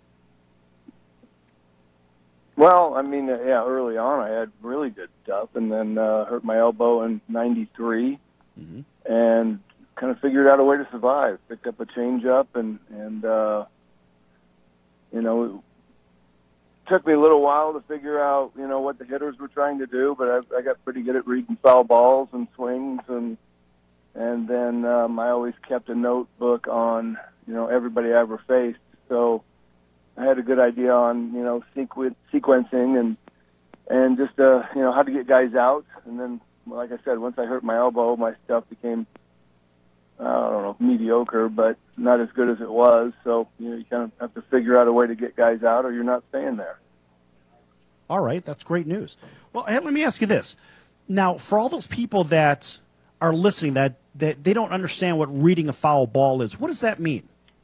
[SPEAKER 22] Well, I mean, uh, yeah, early on I had really good stuff, and then uh, hurt my elbow in ninety-three, mm-hmm. and kind of figured out a way to survive. Picked up a changeup, and, and uh, you know, took me a little while to figure out, you know, what the hitters were trying to do, but I, I got pretty good at reading foul balls and swings, and and then um, I always kept a notebook on, you know, everybody I ever faced. So I had a good idea on, you know, sequ- sequencing and and just, uh, you know, how to get guys out. And then, like I said, once I hurt my elbow, my stuff became, I don't know, mediocre, but not as good as it was. So, you know, you kind of have to figure out a way to get guys out or you're not staying there.
[SPEAKER 3] All right, that's great news. Well, hey, let me ask you this. Now, for all those people that are listening that, that they don't understand what reading a foul ball is, what does that mean?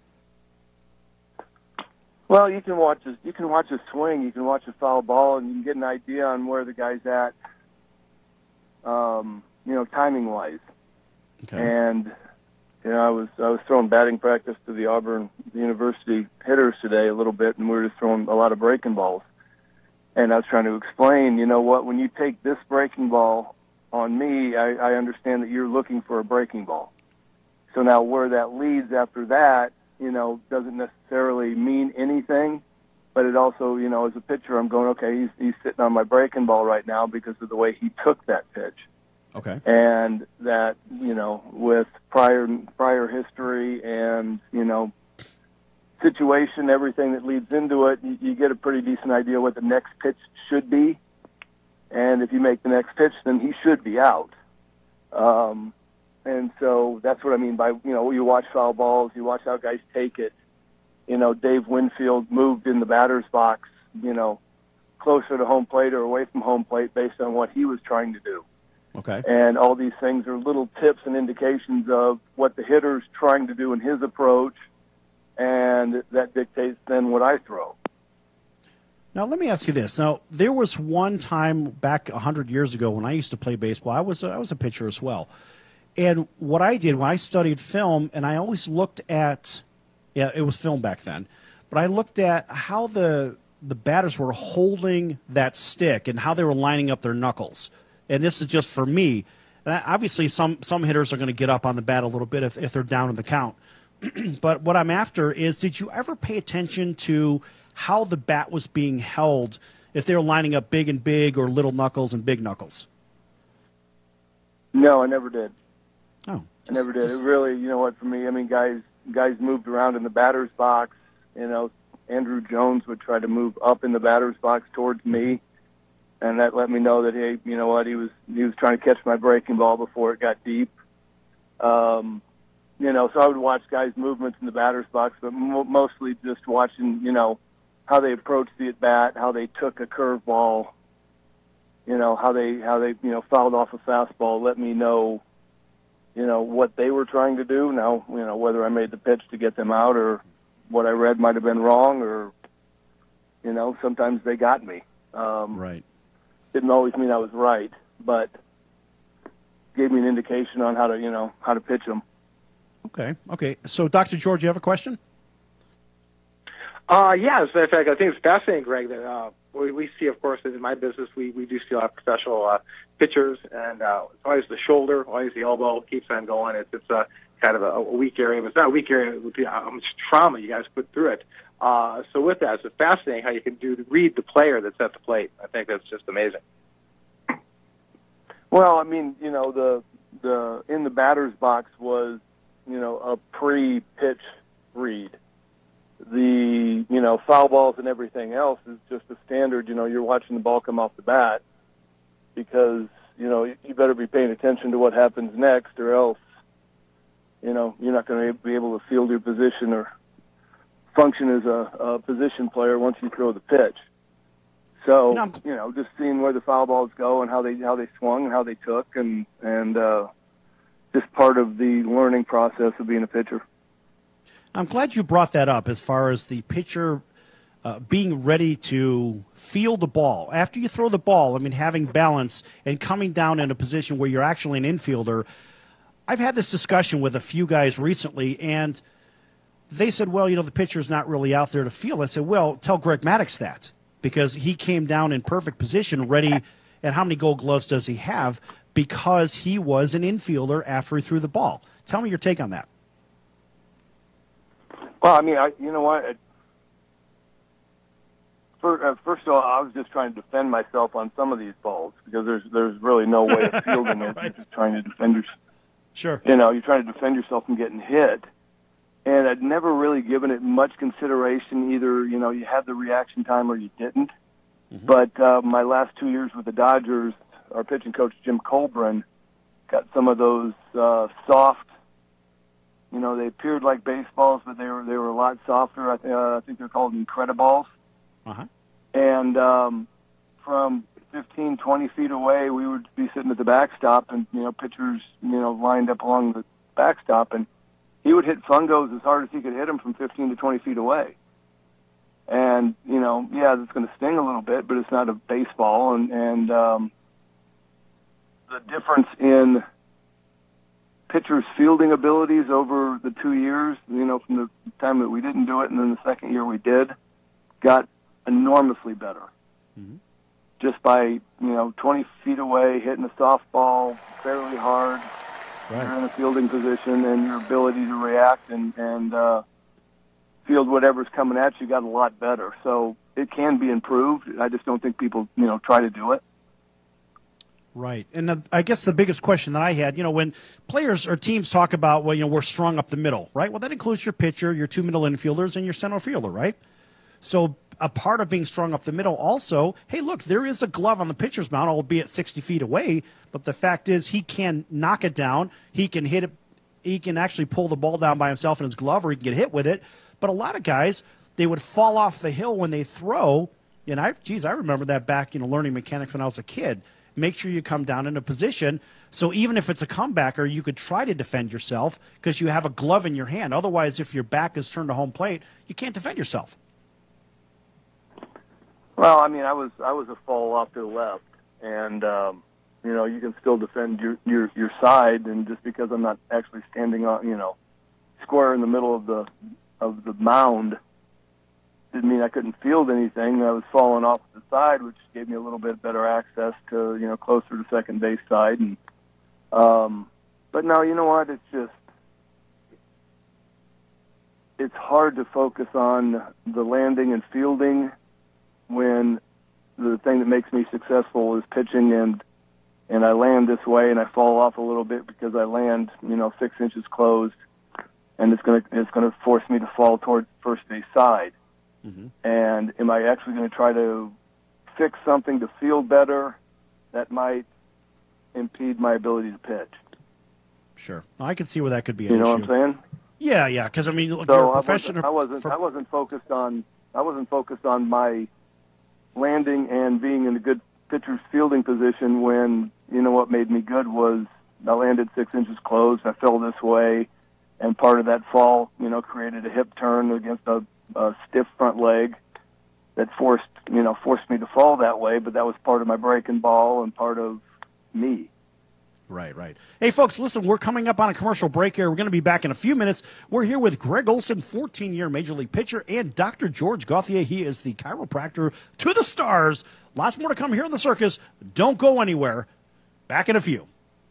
[SPEAKER 22] Well, you can watch a, you can watch a swing, you can watch a foul ball, and you can get an idea on where the guy's at, um, you know, timing-wise. Okay. And you know, I was I was throwing batting practice to the Auburn University hitters today a little bit, and we were just throwing a lot of breaking balls. And I was trying to explain, you know what, when you take this breaking ball on me, I, I understand that you're looking for a breaking ball. So now where that leads after that, you know, doesn't necessarily mean anything, but it also, you know, as a pitcher, I'm going, okay, he's he's sitting on my breaking ball right now because of the way he took that pitch.
[SPEAKER 3] Okay.
[SPEAKER 22] And that, you know, with prior prior history and, you know, situation, everything that leads into it, you, you get a pretty decent idea what the next pitch should be. And if you make the next pitch, then he should be out. Um, and so that's what I mean by, you know, you watch foul balls, you watch how guys take it. You know, Dave Winfield moved in the batter's box, you know, closer to home plate or away from home plate based on what he was trying to do.
[SPEAKER 3] Okay.
[SPEAKER 22] And all these things are little tips and indications of what the hitter's trying to do in his approach, and that dictates then what I throw.
[SPEAKER 3] Now, let me ask you this. Now, there was one time back one hundred years ago when I used to play baseball. I was, I was a pitcher as well. And what I did when I studied film, and I always looked at, yeah, it was film back then, but I looked at how the the batters were holding that stick and how they were lining up their knuckles. And this is just for me. And obviously, some, some hitters are going to get up on the bat a little bit if, if they're down in the count. But what I'm after is, did you ever pay attention to how the bat was being held, if they were lining up big and big or little knuckles and big knuckles?
[SPEAKER 22] No, I never did.
[SPEAKER 3] Oh.
[SPEAKER 22] I never did. It really, you know what, for me, I mean, guys guys moved around in the batter's box. You know, Andrew Jones would try to move up in the batter's box towards me. And that let me know that, hey, you know what, he was he was trying to catch my breaking ball before it got deep. Um, you know, so I would watch guys' movements in the batter's box, but mo- mostly just watching, you know, how they approached the at bat, how they took a curveball, you know, how they how they you know fouled off a fastball. Let me know, you know, what they were trying to do. Now, you know, whether I made the pitch to get them out or what I read might have been wrong, or you know, sometimes they got me. Um,
[SPEAKER 3] right.
[SPEAKER 22] Didn't always mean I was right, but gave me an indication on how to, you know, how to pitch them.
[SPEAKER 3] Okay. Okay. So, Doctor George, you have a question?
[SPEAKER 5] Uh, yeah, as a matter of fact, I think it's fascinating, Greg, that uh, we, we see, of course, in my business, we, we do see a lot of professional uh, pitchers, and uh, it's always the shoulder, always the elbow keeps on going. It's, it's a kind of a, a weak area, but it's not a weak area. It would be how much trauma you guys put through it. Uh, so with that, it's fascinating how you can do read the player that's at the plate. I think that's just amazing.
[SPEAKER 22] Well, I mean, you know, the the in the batter's box was, you know, a pre-pitch read. The, you know, foul balls and everything else is just a standard. You know, you're watching the ball come off the bat because, you know, you better be paying attention to what happens next, or else, you know, you're not going to be able to field your position or function as a, a position player once you throw the pitch. So,
[SPEAKER 3] no.
[SPEAKER 22] you know, just seeing where the foul balls go and how they how they swung and how they took, and and uh, just part of the learning process of being a pitcher.
[SPEAKER 3] I'm glad you brought that up as far as the pitcher uh, being ready to field the ball. After you throw the ball, I mean, having balance and coming down in a position where you're actually an infielder. I've had this discussion with a few guys recently, and they said, well, you know, the pitcher's not really out there to field. I said, well, tell Greg Maddux that, because he came down in perfect position, ready, and how many gold gloves does he have? Because he was an infielder after he threw the ball. Tell me your take on that.
[SPEAKER 22] Well, I mean, I, you know what? It, for, uh, first of all, I was just trying to defend myself on some of these balls because there's there's really no way of fielding it.
[SPEAKER 3] Right.
[SPEAKER 22] You're just trying to defend yourself.
[SPEAKER 3] Sure.
[SPEAKER 22] You know, you're trying to defend yourself from getting hit. And I'd never really given it much consideration. Either, you know, you had the reaction time or you didn't. Mm-hmm. But uh, my last two years with the Dodgers, our pitching coach, Jim Colburn, got some of those uh, soft, you know, they appeared like baseballs, but they were they were a lot softer. I, th- uh, I think they're called Incrediballs.
[SPEAKER 3] Uh-huh.
[SPEAKER 22] And um, from fifteen, twenty feet away, we would be sitting at the backstop, and, you know, pitchers, you know, lined up along the backstop, and he would hit fungos as hard as he could hit them from fifteen to twenty feet away. And, you know, yeah, that's going to sting a little bit, but it's not a baseball. And, and um, the difference in pitchers' fielding abilities over the two years, you know, from the time that we didn't do it and then the second year we did, got enormously better.
[SPEAKER 3] Mm-hmm.
[SPEAKER 22] Just by, you know, twenty feet away, hitting a softball fairly hard.
[SPEAKER 3] Right.
[SPEAKER 22] You're in a fielding position, and your ability to react and, and uh, field whatever's coming at you got a lot better. So, it can be improved. I just don't think people, you know, try to do it.
[SPEAKER 3] Right. And the, I guess the biggest question that I had, you know, when players or teams talk about, well, you know, we're strong up the middle, right? Well, that includes your pitcher, your two middle infielders, and your center fielder, right? So a part of being strong up the middle also, hey, look, there is a glove on the pitcher's mound, albeit sixty feet away, but the fact is he can knock it down. He can hit it. He can actually pull the ball down by himself in his glove, or he can get hit with it. But a lot of guys, they would fall off the hill when they throw. And I, geez, I remember that back, you know, learning mechanics when I was a kid. Make sure you come down in a position so even if it's a comebacker, you could try to defend yourself because you have a glove in your hand. Otherwise, if your back is turned to home plate, you can't defend yourself.
[SPEAKER 22] Well, I mean, I was I was a fall off to the left, and um, you know, you can still defend your, your your side, and just because I'm not actually standing on, you know, square in the middle of the of the mound, didn't mean I couldn't field anything. I was falling off the side, which gave me a little bit better access to, you know, closer to second base side. And um, but no, you know what? It's just it's hard to focus on the landing and fielding when the thing that makes me successful is pitching, and and I land this way and I fall off a little bit because I land, you know, six inches closed, and it's gonna it's gonna force me to fall towards first base side. Mm-hmm. And am I actually going to try to fix something to feel better that might impede my ability to pitch?
[SPEAKER 3] Sure, I can see where that could be an
[SPEAKER 22] you know
[SPEAKER 3] issue.
[SPEAKER 22] what I'm saying?
[SPEAKER 3] Yeah, yeah. Because I mean, look,
[SPEAKER 22] so
[SPEAKER 3] you're a
[SPEAKER 22] I
[SPEAKER 3] professional.
[SPEAKER 22] wasn't, I wasn't.
[SPEAKER 3] for-
[SPEAKER 22] I wasn't focused on. I wasn't focused on my landing and being in a good pitcher's fielding position. When, you know, what made me good was I landed six inches closed. I fell this way, and part of that fall, you know, created a hip turn against a, a stiff front leg that forced, you know, forced me to fall that way. But that was part of my breaking ball and part of me.
[SPEAKER 3] Right, right. Hey, folks, listen, we're coming up on a commercial break here. We're going to be back in a few minutes. We're here with Greg Olson, fourteen-year Major League pitcher, and Doctor George Gauthier. He is the chiropractor to the stars. Lots more to come here in the circus. Don't go anywhere. Back in a few.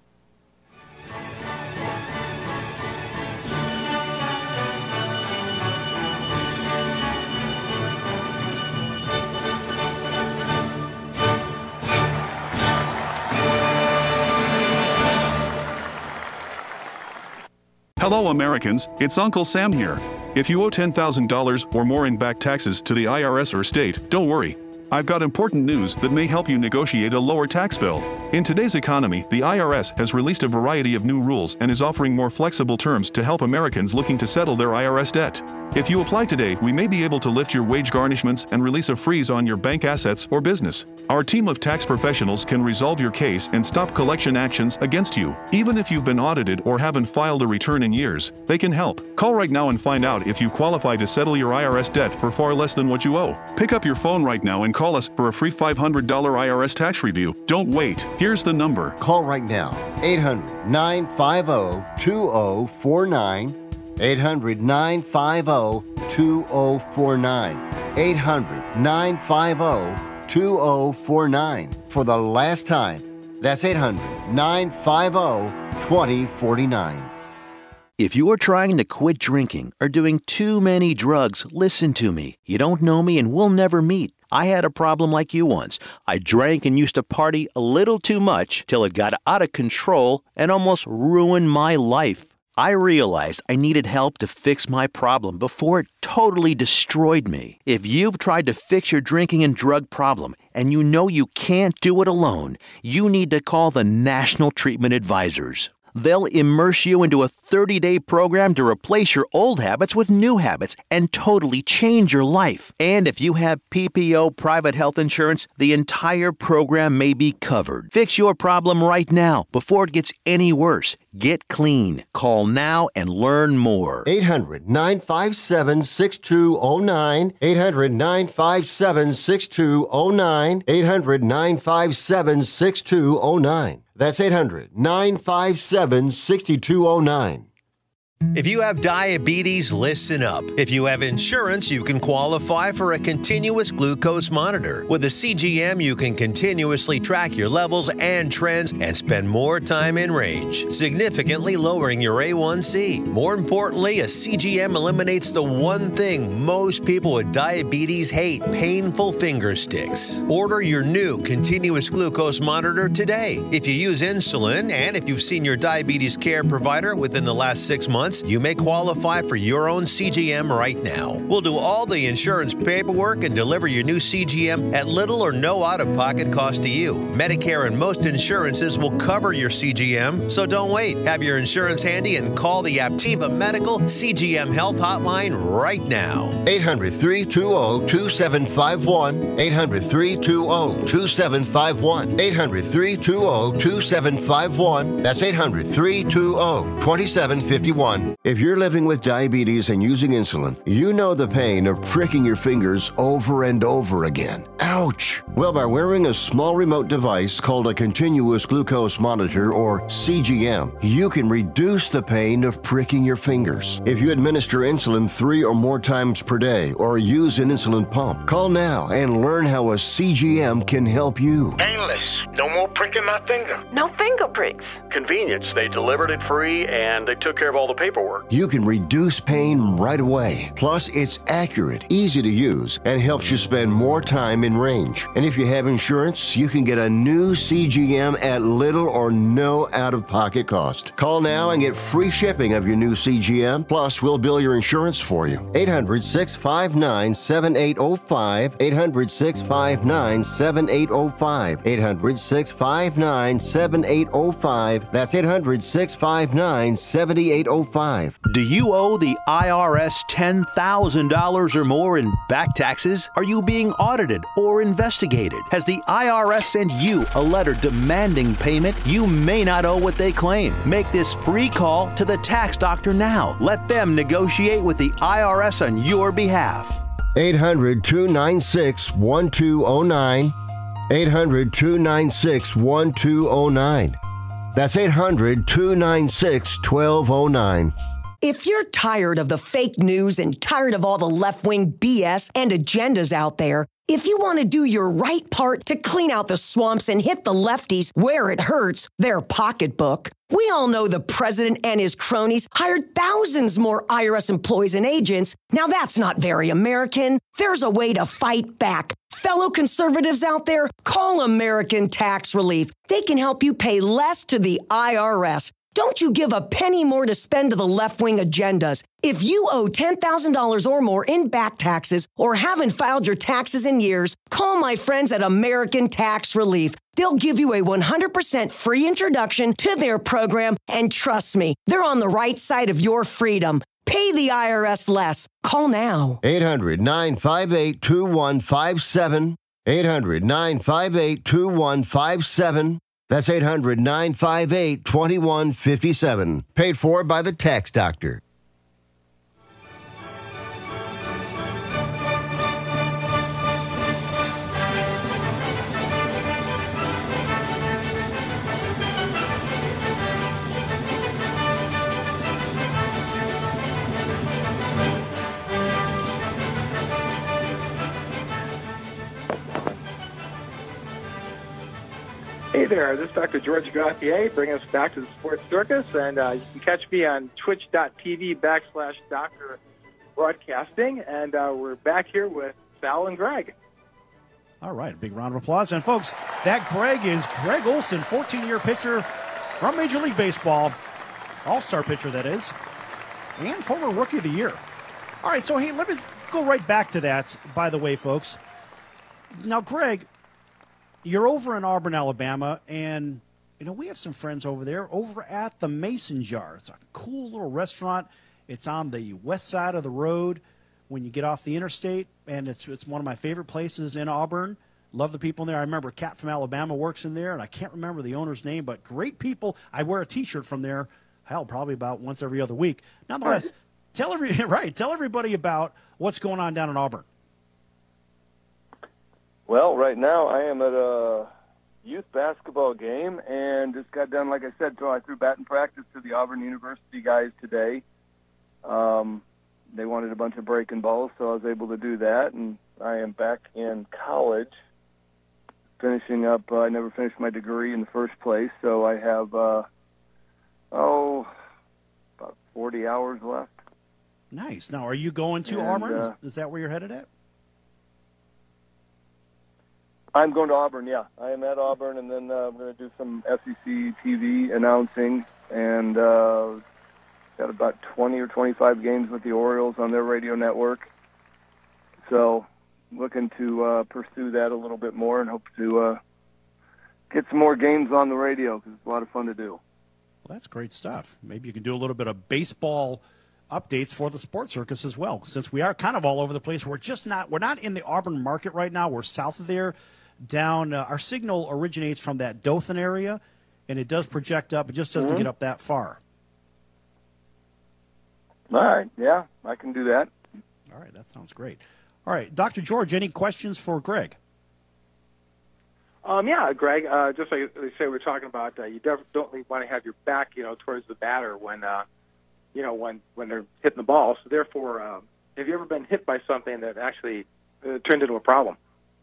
[SPEAKER 20] Hello, Americans. It's Uncle Sam here. If you owe ten thousand dollars or more in back taxes to the I R S or state, don't worry. I've got important news that may help you negotiate a lower tax bill. In today's economy, the I R S has released a variety of new rules and is offering more flexible terms to help Americans looking to settle their I R S debt. If you apply today, we may be able to lift your wage garnishments and release a freeze on your bank assets or business. Our team of tax professionals can resolve your case and stop collection actions against you. Even if you've been audited or haven't filed a return in years, they can help. Call right now and find out if you qualify to settle your I R S debt for far less than what you owe. Pick up your phone right now and call us for a free five hundred dollars I R S tax review. Don't wait. Here's the number.
[SPEAKER 16] Call right now. eight hundred, nine five zero, two zero four nine. eight hundred, nine five zero, two zero four nine. eight hundred, nine five zero, two zero four nine. For the last time, that's eight hundred, nine five zero, two zero four nine.
[SPEAKER 15] If you're trying to quit drinking or doing too many drugs, listen to me. You don't know me and we'll never meet. I had a problem like you once. I drank and used to party a little too much till it got out of control and almost ruined my life. I realized I needed help to fix my problem before it totally destroyed me. If you've tried to fix your drinking and drug problem and you know you can't do it alone, you need to call the National Treatment Advisors. They'll immerse you into a thirty-day program to replace your old habits with new habits and totally change your life. And if you have P P O private health insurance, the entire program may be covered. Fix your problem right now before it gets any worse. Get clean. Call now and learn more.
[SPEAKER 16] eight hundred, nine five seven, six two zero nine. eight hundred, nine five seven, six two zero nine. eight hundred, nine five seven, six two zero nine. That's eight hundred, nine five seven, six two zero nine.
[SPEAKER 18] If you have diabetes, listen up. If you have insurance, you can qualify for a continuous glucose monitor. With a C G M, you can continuously track your levels and trends and spend more time in range, significantly lowering your A one C. More importantly, a C G M eliminates the one thing most people with diabetes hate, painful finger sticks. Order your new continuous glucose monitor today. If you use insulin and if you've seen your diabetes care provider within the last six months, you may qualify for your own C G M right now. We'll do all the insurance paperwork and deliver your new C G M at little or no out-of-pocket cost to you. Medicare and most insurances will cover your C G M, so don't wait. Have your insurance handy and call the Aptiva Medical C G M Health Hotline right now.
[SPEAKER 16] eight hundred, three two zero, two seven five one. eight hundred, three two zero, two seven five one. eight hundred, three two zero, two seven five one. That's eight hundred, three two zero, two seven five one. If you're living with diabetes and using insulin, you know the pain of pricking your fingers over and over again. Ouch! Well, by wearing a small remote device called a continuous glucose monitor, or C G M, you can reduce the pain of pricking your fingers. If you administer insulin three or more times per day or use an insulin pump, call now and learn how a C G M can help you.
[SPEAKER 1] Painless. No more pricking my finger.
[SPEAKER 10] No finger pricks.
[SPEAKER 2] Convenience. They delivered it free and they took care of all the paperwork.
[SPEAKER 16] You can reduce pain right away. Plus, it's accurate, easy to use, and helps you spend more time in range. And if you have insurance, you can get a new C G M at little or no out-of-pocket cost. Call now and get free shipping of your new C G M. Plus, we'll bill your insurance for you. eight hundred, six five nine, seven eight zero five. eight hundred, six five nine, seven eight zero five. eight hundred, six five nine, seven eight zero five. That's eight hundred, six five nine, seven eight zero five.
[SPEAKER 15] Do you owe the I R S ten thousand dollars or more in back taxes? Are you being audited or investigated? Has the I R S sent you a letter demanding payment? You may not owe what they claim. Make this free call to the tax doctor now. Let them negotiate with the I R S on your behalf.
[SPEAKER 16] eight hundred, two nine six, one two zero nine. eight hundred, two nine six, one two zero nine. That's eight hundred, two nine six, one two zero nine.
[SPEAKER 23] If you're tired of the fake news and tired of all the left-wing B S and agendas out there, if you want to do your right part to clean out the swamps and hit the lefties where it hurts, their pocketbook, we all know the president and his cronies hired thousands more I R S employees and agents. Now that's not very American. There's a way to fight back. Fellow conservatives out there, call American Tax Relief. They can help you pay less to the I R S. Don't you give a penny more to spend to the left-wing agendas. If you owe ten thousand dollars or more in back taxes or haven't filed your taxes in years, call my friends at American Tax Relief. They'll give you a one hundred percent free introduction to their program, and trust me, they're on the right side of your freedom. Pay the I R S less. Call now.
[SPEAKER 16] eight hundred, nine five eight, two one five seven. eight hundred, nine five eight, two one five seven. That's eight hundred, nine five eight, two one five seven. Paid for by the tax doctor.
[SPEAKER 5] Hey there, this is Doctor George Gauthier, bringing us back to the Sports Circus, and uh, you can catch me on twitch.tv backslash Doctor Broadcasting, and uh, we're back here with Sal and Greg.
[SPEAKER 3] All right, a big round of applause. And, folks, that Greg is Greg Olson, fourteen-year pitcher from Major League Baseball, all-star pitcher, that is, and former Rookie of the Year. All right, so, hey, let me go right back to that, by the way, folks. Now, Greg, you're over in Auburn, Alabama, and, you know, we have some friends over there over at the Mason Jar. It's a cool little restaurant. It's on the west side of the road when you get off the interstate, and it's it's one of my favorite places in Auburn. Love the people in there. I remember Cat from Alabama works in there, and I can't remember the owner's name, but great people. I wear a T-shirt from there, hell, probably about once every other week. Nonetheless, tell every right, tell everybody about what's going on down in Auburn.
[SPEAKER 22] Well, right now I am at a youth basketball game and just got done, like I said, so I threw batting practice to the Auburn University guys today. Um, they wanted a bunch of breaking balls, so I was able to do that, and I am back in college, finishing up. Uh, I never finished my degree in the first place, so I have, uh, oh, about forty hours left.
[SPEAKER 3] Nice. Now, are you going to
[SPEAKER 22] And,
[SPEAKER 3] Auburn?
[SPEAKER 22] uh,
[SPEAKER 3] is, is that where you're headed at?
[SPEAKER 22] I'm going to Auburn, yeah. I am at Auburn, and then uh, I'm going to do some S E C T V announcing, and uh, got about twenty or twenty-five games with the Orioles on their radio network. So looking to uh, pursue that a little bit more and hope to uh, get some more games on the radio because it's a lot of fun to do.
[SPEAKER 3] Well, that's great stuff. Maybe you can do a little bit of baseball updates for the Sports Circus as well, since we are kind of all over the place. We're just not we're not in the Auburn market right now. We're south of there. Down, uh, our signal originates from that Dothan area, and it does project up. It just doesn't
[SPEAKER 22] Mhm.
[SPEAKER 3] get up that far.
[SPEAKER 22] All right, yeah, I can do that.
[SPEAKER 3] All right, that sounds great. All right, Doctor George, any questions for Greg?
[SPEAKER 5] Um, yeah, Greg, uh, just like they say, we're talking about, uh, you definitely want to have your back, you know, towards the batter when, uh, you know, when, when they're hitting the ball. So therefore, um, have you ever been hit by something that actually uh, turned into a problem?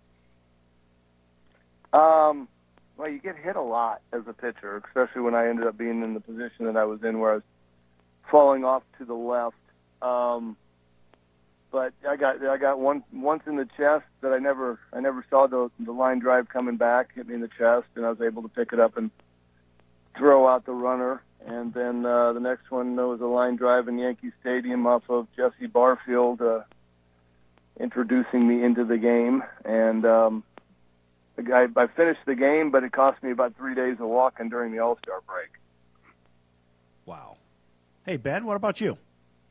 [SPEAKER 22] Um, well, you get hit a lot as a pitcher, especially when I ended up being in the position that I was in where I was falling off to the left. Um, but I got I got one once in the chest that I never I never saw the the line drive coming back, hit me in the chest, and I was able to pick it up and throw out the runner. And then uh, the next one was a line drive in Yankee Stadium off of Jesse Barfield, uh, introducing me into the game. And um, the guy, I finished the game, but it cost me about three days of walking during the All-Star break.
[SPEAKER 3] Wow. Hey, Ben, what about you?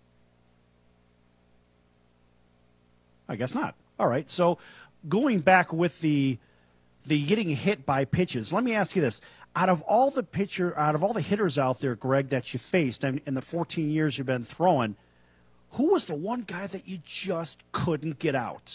[SPEAKER 3] I guess not. All right, so going back with the the getting hit by pitches, let me ask you this. Out of all the pitcher, out of all the hitters out there, Greg, that you faced in, in the fourteen years you've been throwing, who was the one guy that you just couldn't get out?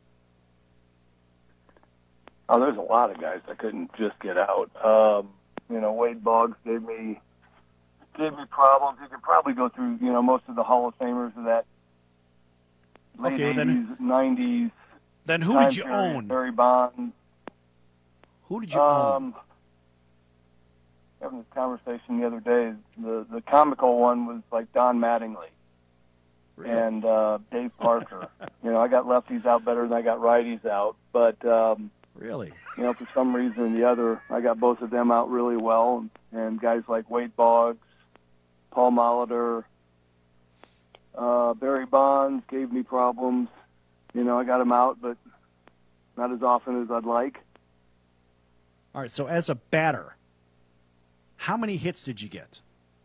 [SPEAKER 22] Oh, there's a lot of guys that couldn't just get out. Um, you know, Wade Boggs gave me gave me problems. You could probably go through, you know, most of the Hall of Famers of that late
[SPEAKER 3] Okay, then-
[SPEAKER 22] eighties, nineties.
[SPEAKER 3] Then who
[SPEAKER 22] time
[SPEAKER 3] did you
[SPEAKER 22] period.
[SPEAKER 3] own?
[SPEAKER 22] Barry Bonds.
[SPEAKER 3] Who did you
[SPEAKER 22] um,
[SPEAKER 3] own?
[SPEAKER 22] Having this conversation the other day, the the comical one was like Don Mattingly and uh, Dave Parker. You know, I got lefties out better than I got righties out, but um,
[SPEAKER 3] really,
[SPEAKER 22] you know, for some reason or the other, I got both of them out really well. And guys like Wade Boggs, Paul Molitor, uh, Barry Bonds gave me problems. You know, I got them out, but not as often as I'd like.
[SPEAKER 3] All right, so as a batter, how many hits did you get?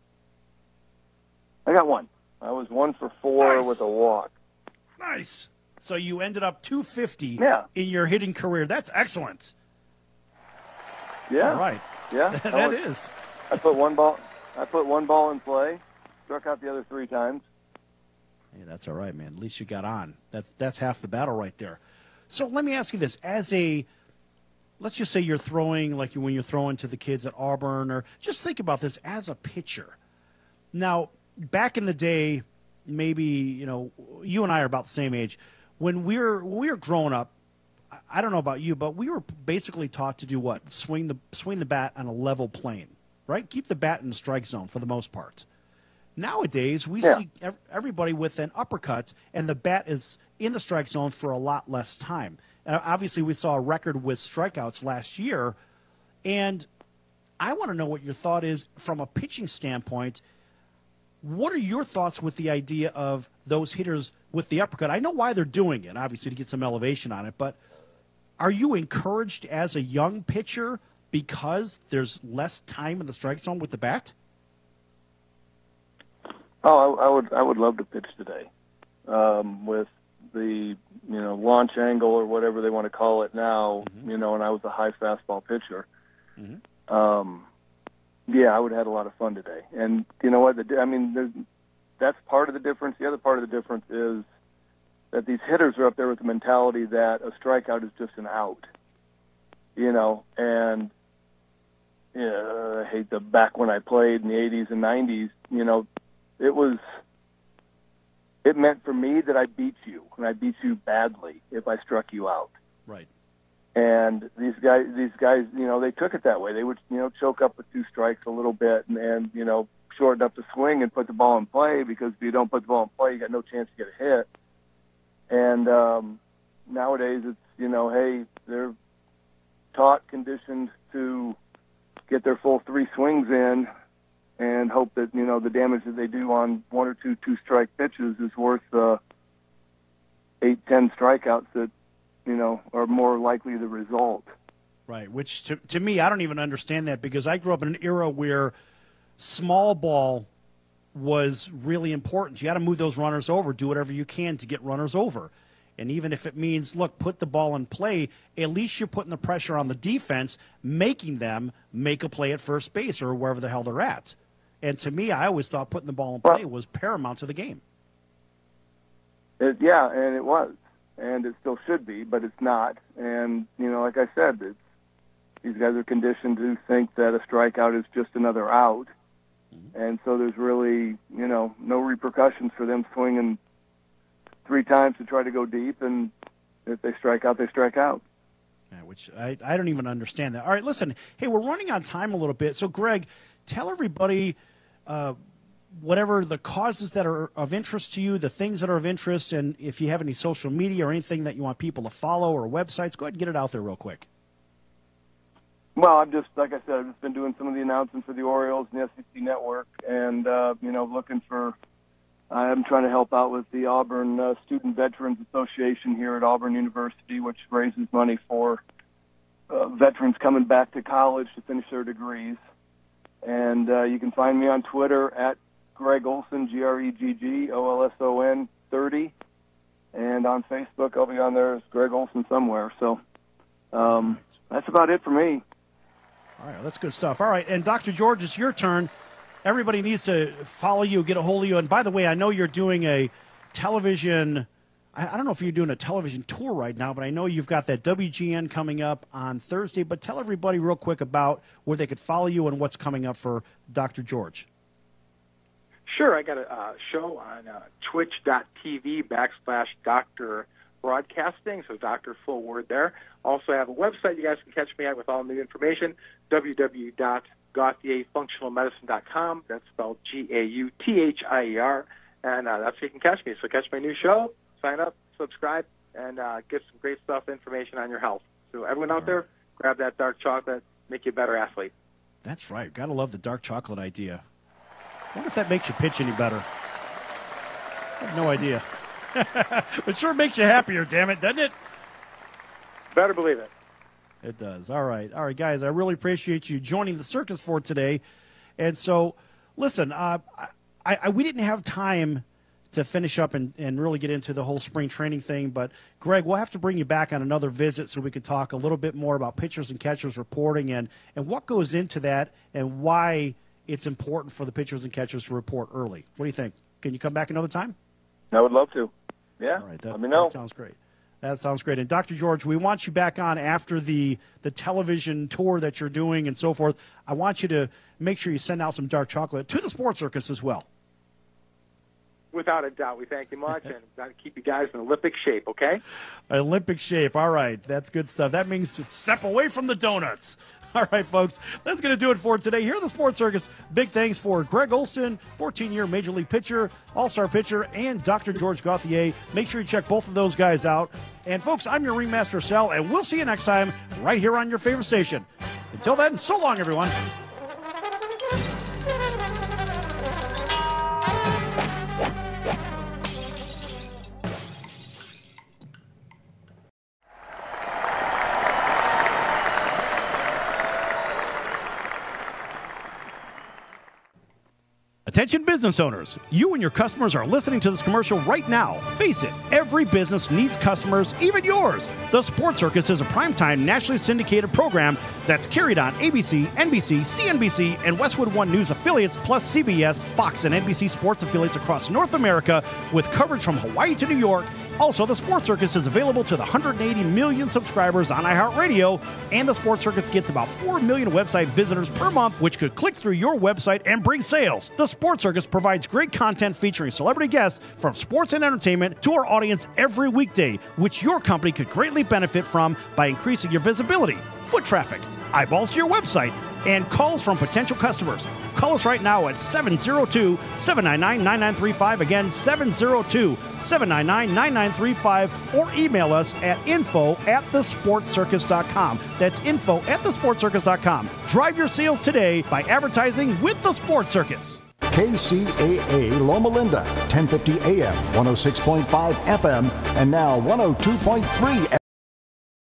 [SPEAKER 22] I got one. I was one for four
[SPEAKER 3] Nice.
[SPEAKER 22] with a walk.
[SPEAKER 3] Nice. So you ended up two fifty
[SPEAKER 22] Yeah.
[SPEAKER 3] in your hitting career. That's excellent.
[SPEAKER 22] Yeah.
[SPEAKER 3] All right.
[SPEAKER 22] Yeah.
[SPEAKER 3] That
[SPEAKER 22] I was-
[SPEAKER 3] is.
[SPEAKER 22] I put one ball. I put one ball in play. Struck out the other three times.
[SPEAKER 3] Hey, that's all right, man. At least you got on. That's that's half the battle right there. So let me ask you this: as a, let's just say you're throwing like when you're throwing to the kids at Auburn, or just think about this as a pitcher. Now, back in the day, maybe you know you and I are about the same age. When we were when we were growing up, I- I don't know about you, but we were basically taught to do what? Swing the swing the bat on a level plane, right? Keep the bat in the strike zone for the most part. Nowadays, we
[SPEAKER 22] Yeah.
[SPEAKER 3] see ev- everybody with an uppercut, and the bat is in the strike zone for a lot less time. And obviously, we saw a record with strikeouts last year. And I want to know what your thought is from a pitching standpoint. What are your thoughts with the idea of those hitters with the uppercut? I know why they're doing it, obviously, to get some elevation on it. But are you encouraged as a young pitcher because there's less time in the strike zone with the bat?
[SPEAKER 22] Oh, I, I would. I would love to pitch today, um, with the you know launch angle or whatever they want to call it now.
[SPEAKER 3] Mm-hmm.
[SPEAKER 22] You know, and I was a high fastball pitcher.
[SPEAKER 3] Mm-hmm.
[SPEAKER 22] Um, yeah, I would have had a lot of fun today. And you know what? The, I mean, there's, that's part of the difference. The other part of the difference is that these hitters are up there with the mentality that a strikeout is just an out. You know, and yeah, I hate the back when I played in the eighties and nineties. You know, it was it meant for me that I beat you, and I beat you badly if I struck you out.
[SPEAKER 3] Right.
[SPEAKER 22] And these guys, these guys, you know, they took it that way. They would, you know, choke up with two strikes a little bit, and, and you know, shorten up the swing and put the ball in play, because if you don't put the ball in play, you got no chance to get a hit. And um, nowadays, it's, you know, hey, they're taught, conditioned to get their full three swings in, and hope that, you know, the damage that they do on one or two two-strike pitches is worth uh, eight, ten strikeouts that, you know, are more likely the result.
[SPEAKER 3] Right, which to, to me, I don't even understand that, because I grew up in an era where small ball was really important. You got to move those runners over, do whatever you can to get runners over. And even if it means, look, put the ball in play, at least you're putting the pressure on the defense, making them make a play at first base or wherever the hell they're at. And to me, I always thought putting the ball in play was paramount to the game.
[SPEAKER 22] It, yeah, and it was. And it still should be, but it's not. And, you know, like I said, it's, these guys are conditioned to think that a strikeout is just another out. Mm-hmm. And so there's really, you know, no repercussions for them swinging three times to try to go deep, and if they strike out, they strike out.
[SPEAKER 3] Yeah, which I, I don't even understand that. All right, listen, hey, we're running on time a little bit. So, Greg, tell everybody uh, whatever the causes that are of interest to you, the things that are of interest, and if you have any social media or anything that you want people to follow or websites, go ahead and get it out there real quick.
[SPEAKER 22] Well, I've just, like I said, I've just been doing some of the announcements for the Orioles and the S E C Network, and, uh, you know, looking for, I'm trying to help out with the Auburn uh, Student Veterans Association here at Auburn University, which raises money for uh, veterans coming back to college to finish their degrees. And uh, you can find me on Twitter at Greg Olson, G R E G G O L S O N thirty, and on Facebook I'll be on there as Greg Olson somewhere. So um, that's about it for me.
[SPEAKER 3] All right, well, that's good stuff. All right, and Doctor George, it's your turn. Everybody needs to follow you, get a hold of you. And by the way, I know you're doing a television, I, I don't know if you're doing a television tour right now, but I know you've got that W G N coming up on Thursday. But tell everybody real quick about where they could follow you and what's coming up for Doctor George.
[SPEAKER 5] Sure, I got a uh, show on uh, twitch.tv backslash Doctor Broadcasting, so Doctor full word there. Also, I have a website you guys can catch me at with all new information, w w w dot gauthier functional medicine dot com. That's spelled G A U T H I E R, and uh, that's where you can catch me. So catch my new show, sign up, subscribe, and uh, get some great stuff, information on your health. So everyone out there, grab that dark chocolate, make you a better athlete.
[SPEAKER 3] That's right. Got to love the dark chocolate idea. I wonder if that makes you pitch any better. I have no idea. It sure makes you happier, damn it, doesn't it?
[SPEAKER 5] Better believe it.
[SPEAKER 3] It does. All right. All right, guys, I really appreciate you joining the circus for today. And so, listen, uh, I, I, we didn't have time to finish up and, and really get into the whole spring training thing, but, Greg, we'll have to bring you back on another visit so we can talk a little bit more about pitchers and catchers reporting and, and what goes into that and why it's important for the pitchers and catchers to report early. What do you think? Can you come back another time?
[SPEAKER 22] I would love to. Yeah,
[SPEAKER 3] All right, that,
[SPEAKER 22] let me know.
[SPEAKER 3] That sounds great. That sounds great. And Doctor George, we want you back on after the, the television tour that you're doing and so forth. I want you to make sure you send out some dark chocolate to the Sports Circus as well.
[SPEAKER 5] Without a doubt. We thank you much, and got to keep you guys in Olympic shape, okay?
[SPEAKER 3] Olympic shape. All right. That's good stuff. That means step away from the donuts. All right, folks. That's going to do it for today here at the Sports Circus. Big thanks for Greg Olson, fourteen-year Major League pitcher, all-star pitcher, and Doctor George Gauthier. Make sure you check both of those guys out. And, folks, I'm your Ringmaster Sal, and we'll see you next time right here on your favorite station. Until then, so long, everyone. Attention business owners, you and your customers are listening to this commercial right now. Face it, every business needs customers, even yours. The Sports Circus is a primetime nationally syndicated program that's carried on A B C, N B C, C N B C, and Westwood One News affiliates, plus C B S, Fox, and N B C sports affiliates across North America, with coverage from Hawaii to New York Also, the Sports Circus is available to the one hundred eighty million subscribers on iHeartRadio, and the Sports Circus gets about four million website visitors per month, which could click through your website and bring sales. The Sports Circus provides great content featuring celebrity guests from sports and entertainment to our audience every weekday, which your company could greatly benefit from by increasing your visibility, foot traffic, eyeballs to your website, and calls from potential customers. Call us right now at seven oh two, seven nine nine, nine nine three five. Again, seven oh two, seven nine nine, nine nine three five, or email us at info at the sports circus dot com. That's info at the sports circus dot com. Drive your sales today by advertising with the Sports Circus.
[SPEAKER 4] K C A A Loma Linda, ten fifty A M, one oh six point five F M, and now one oh two point three F M.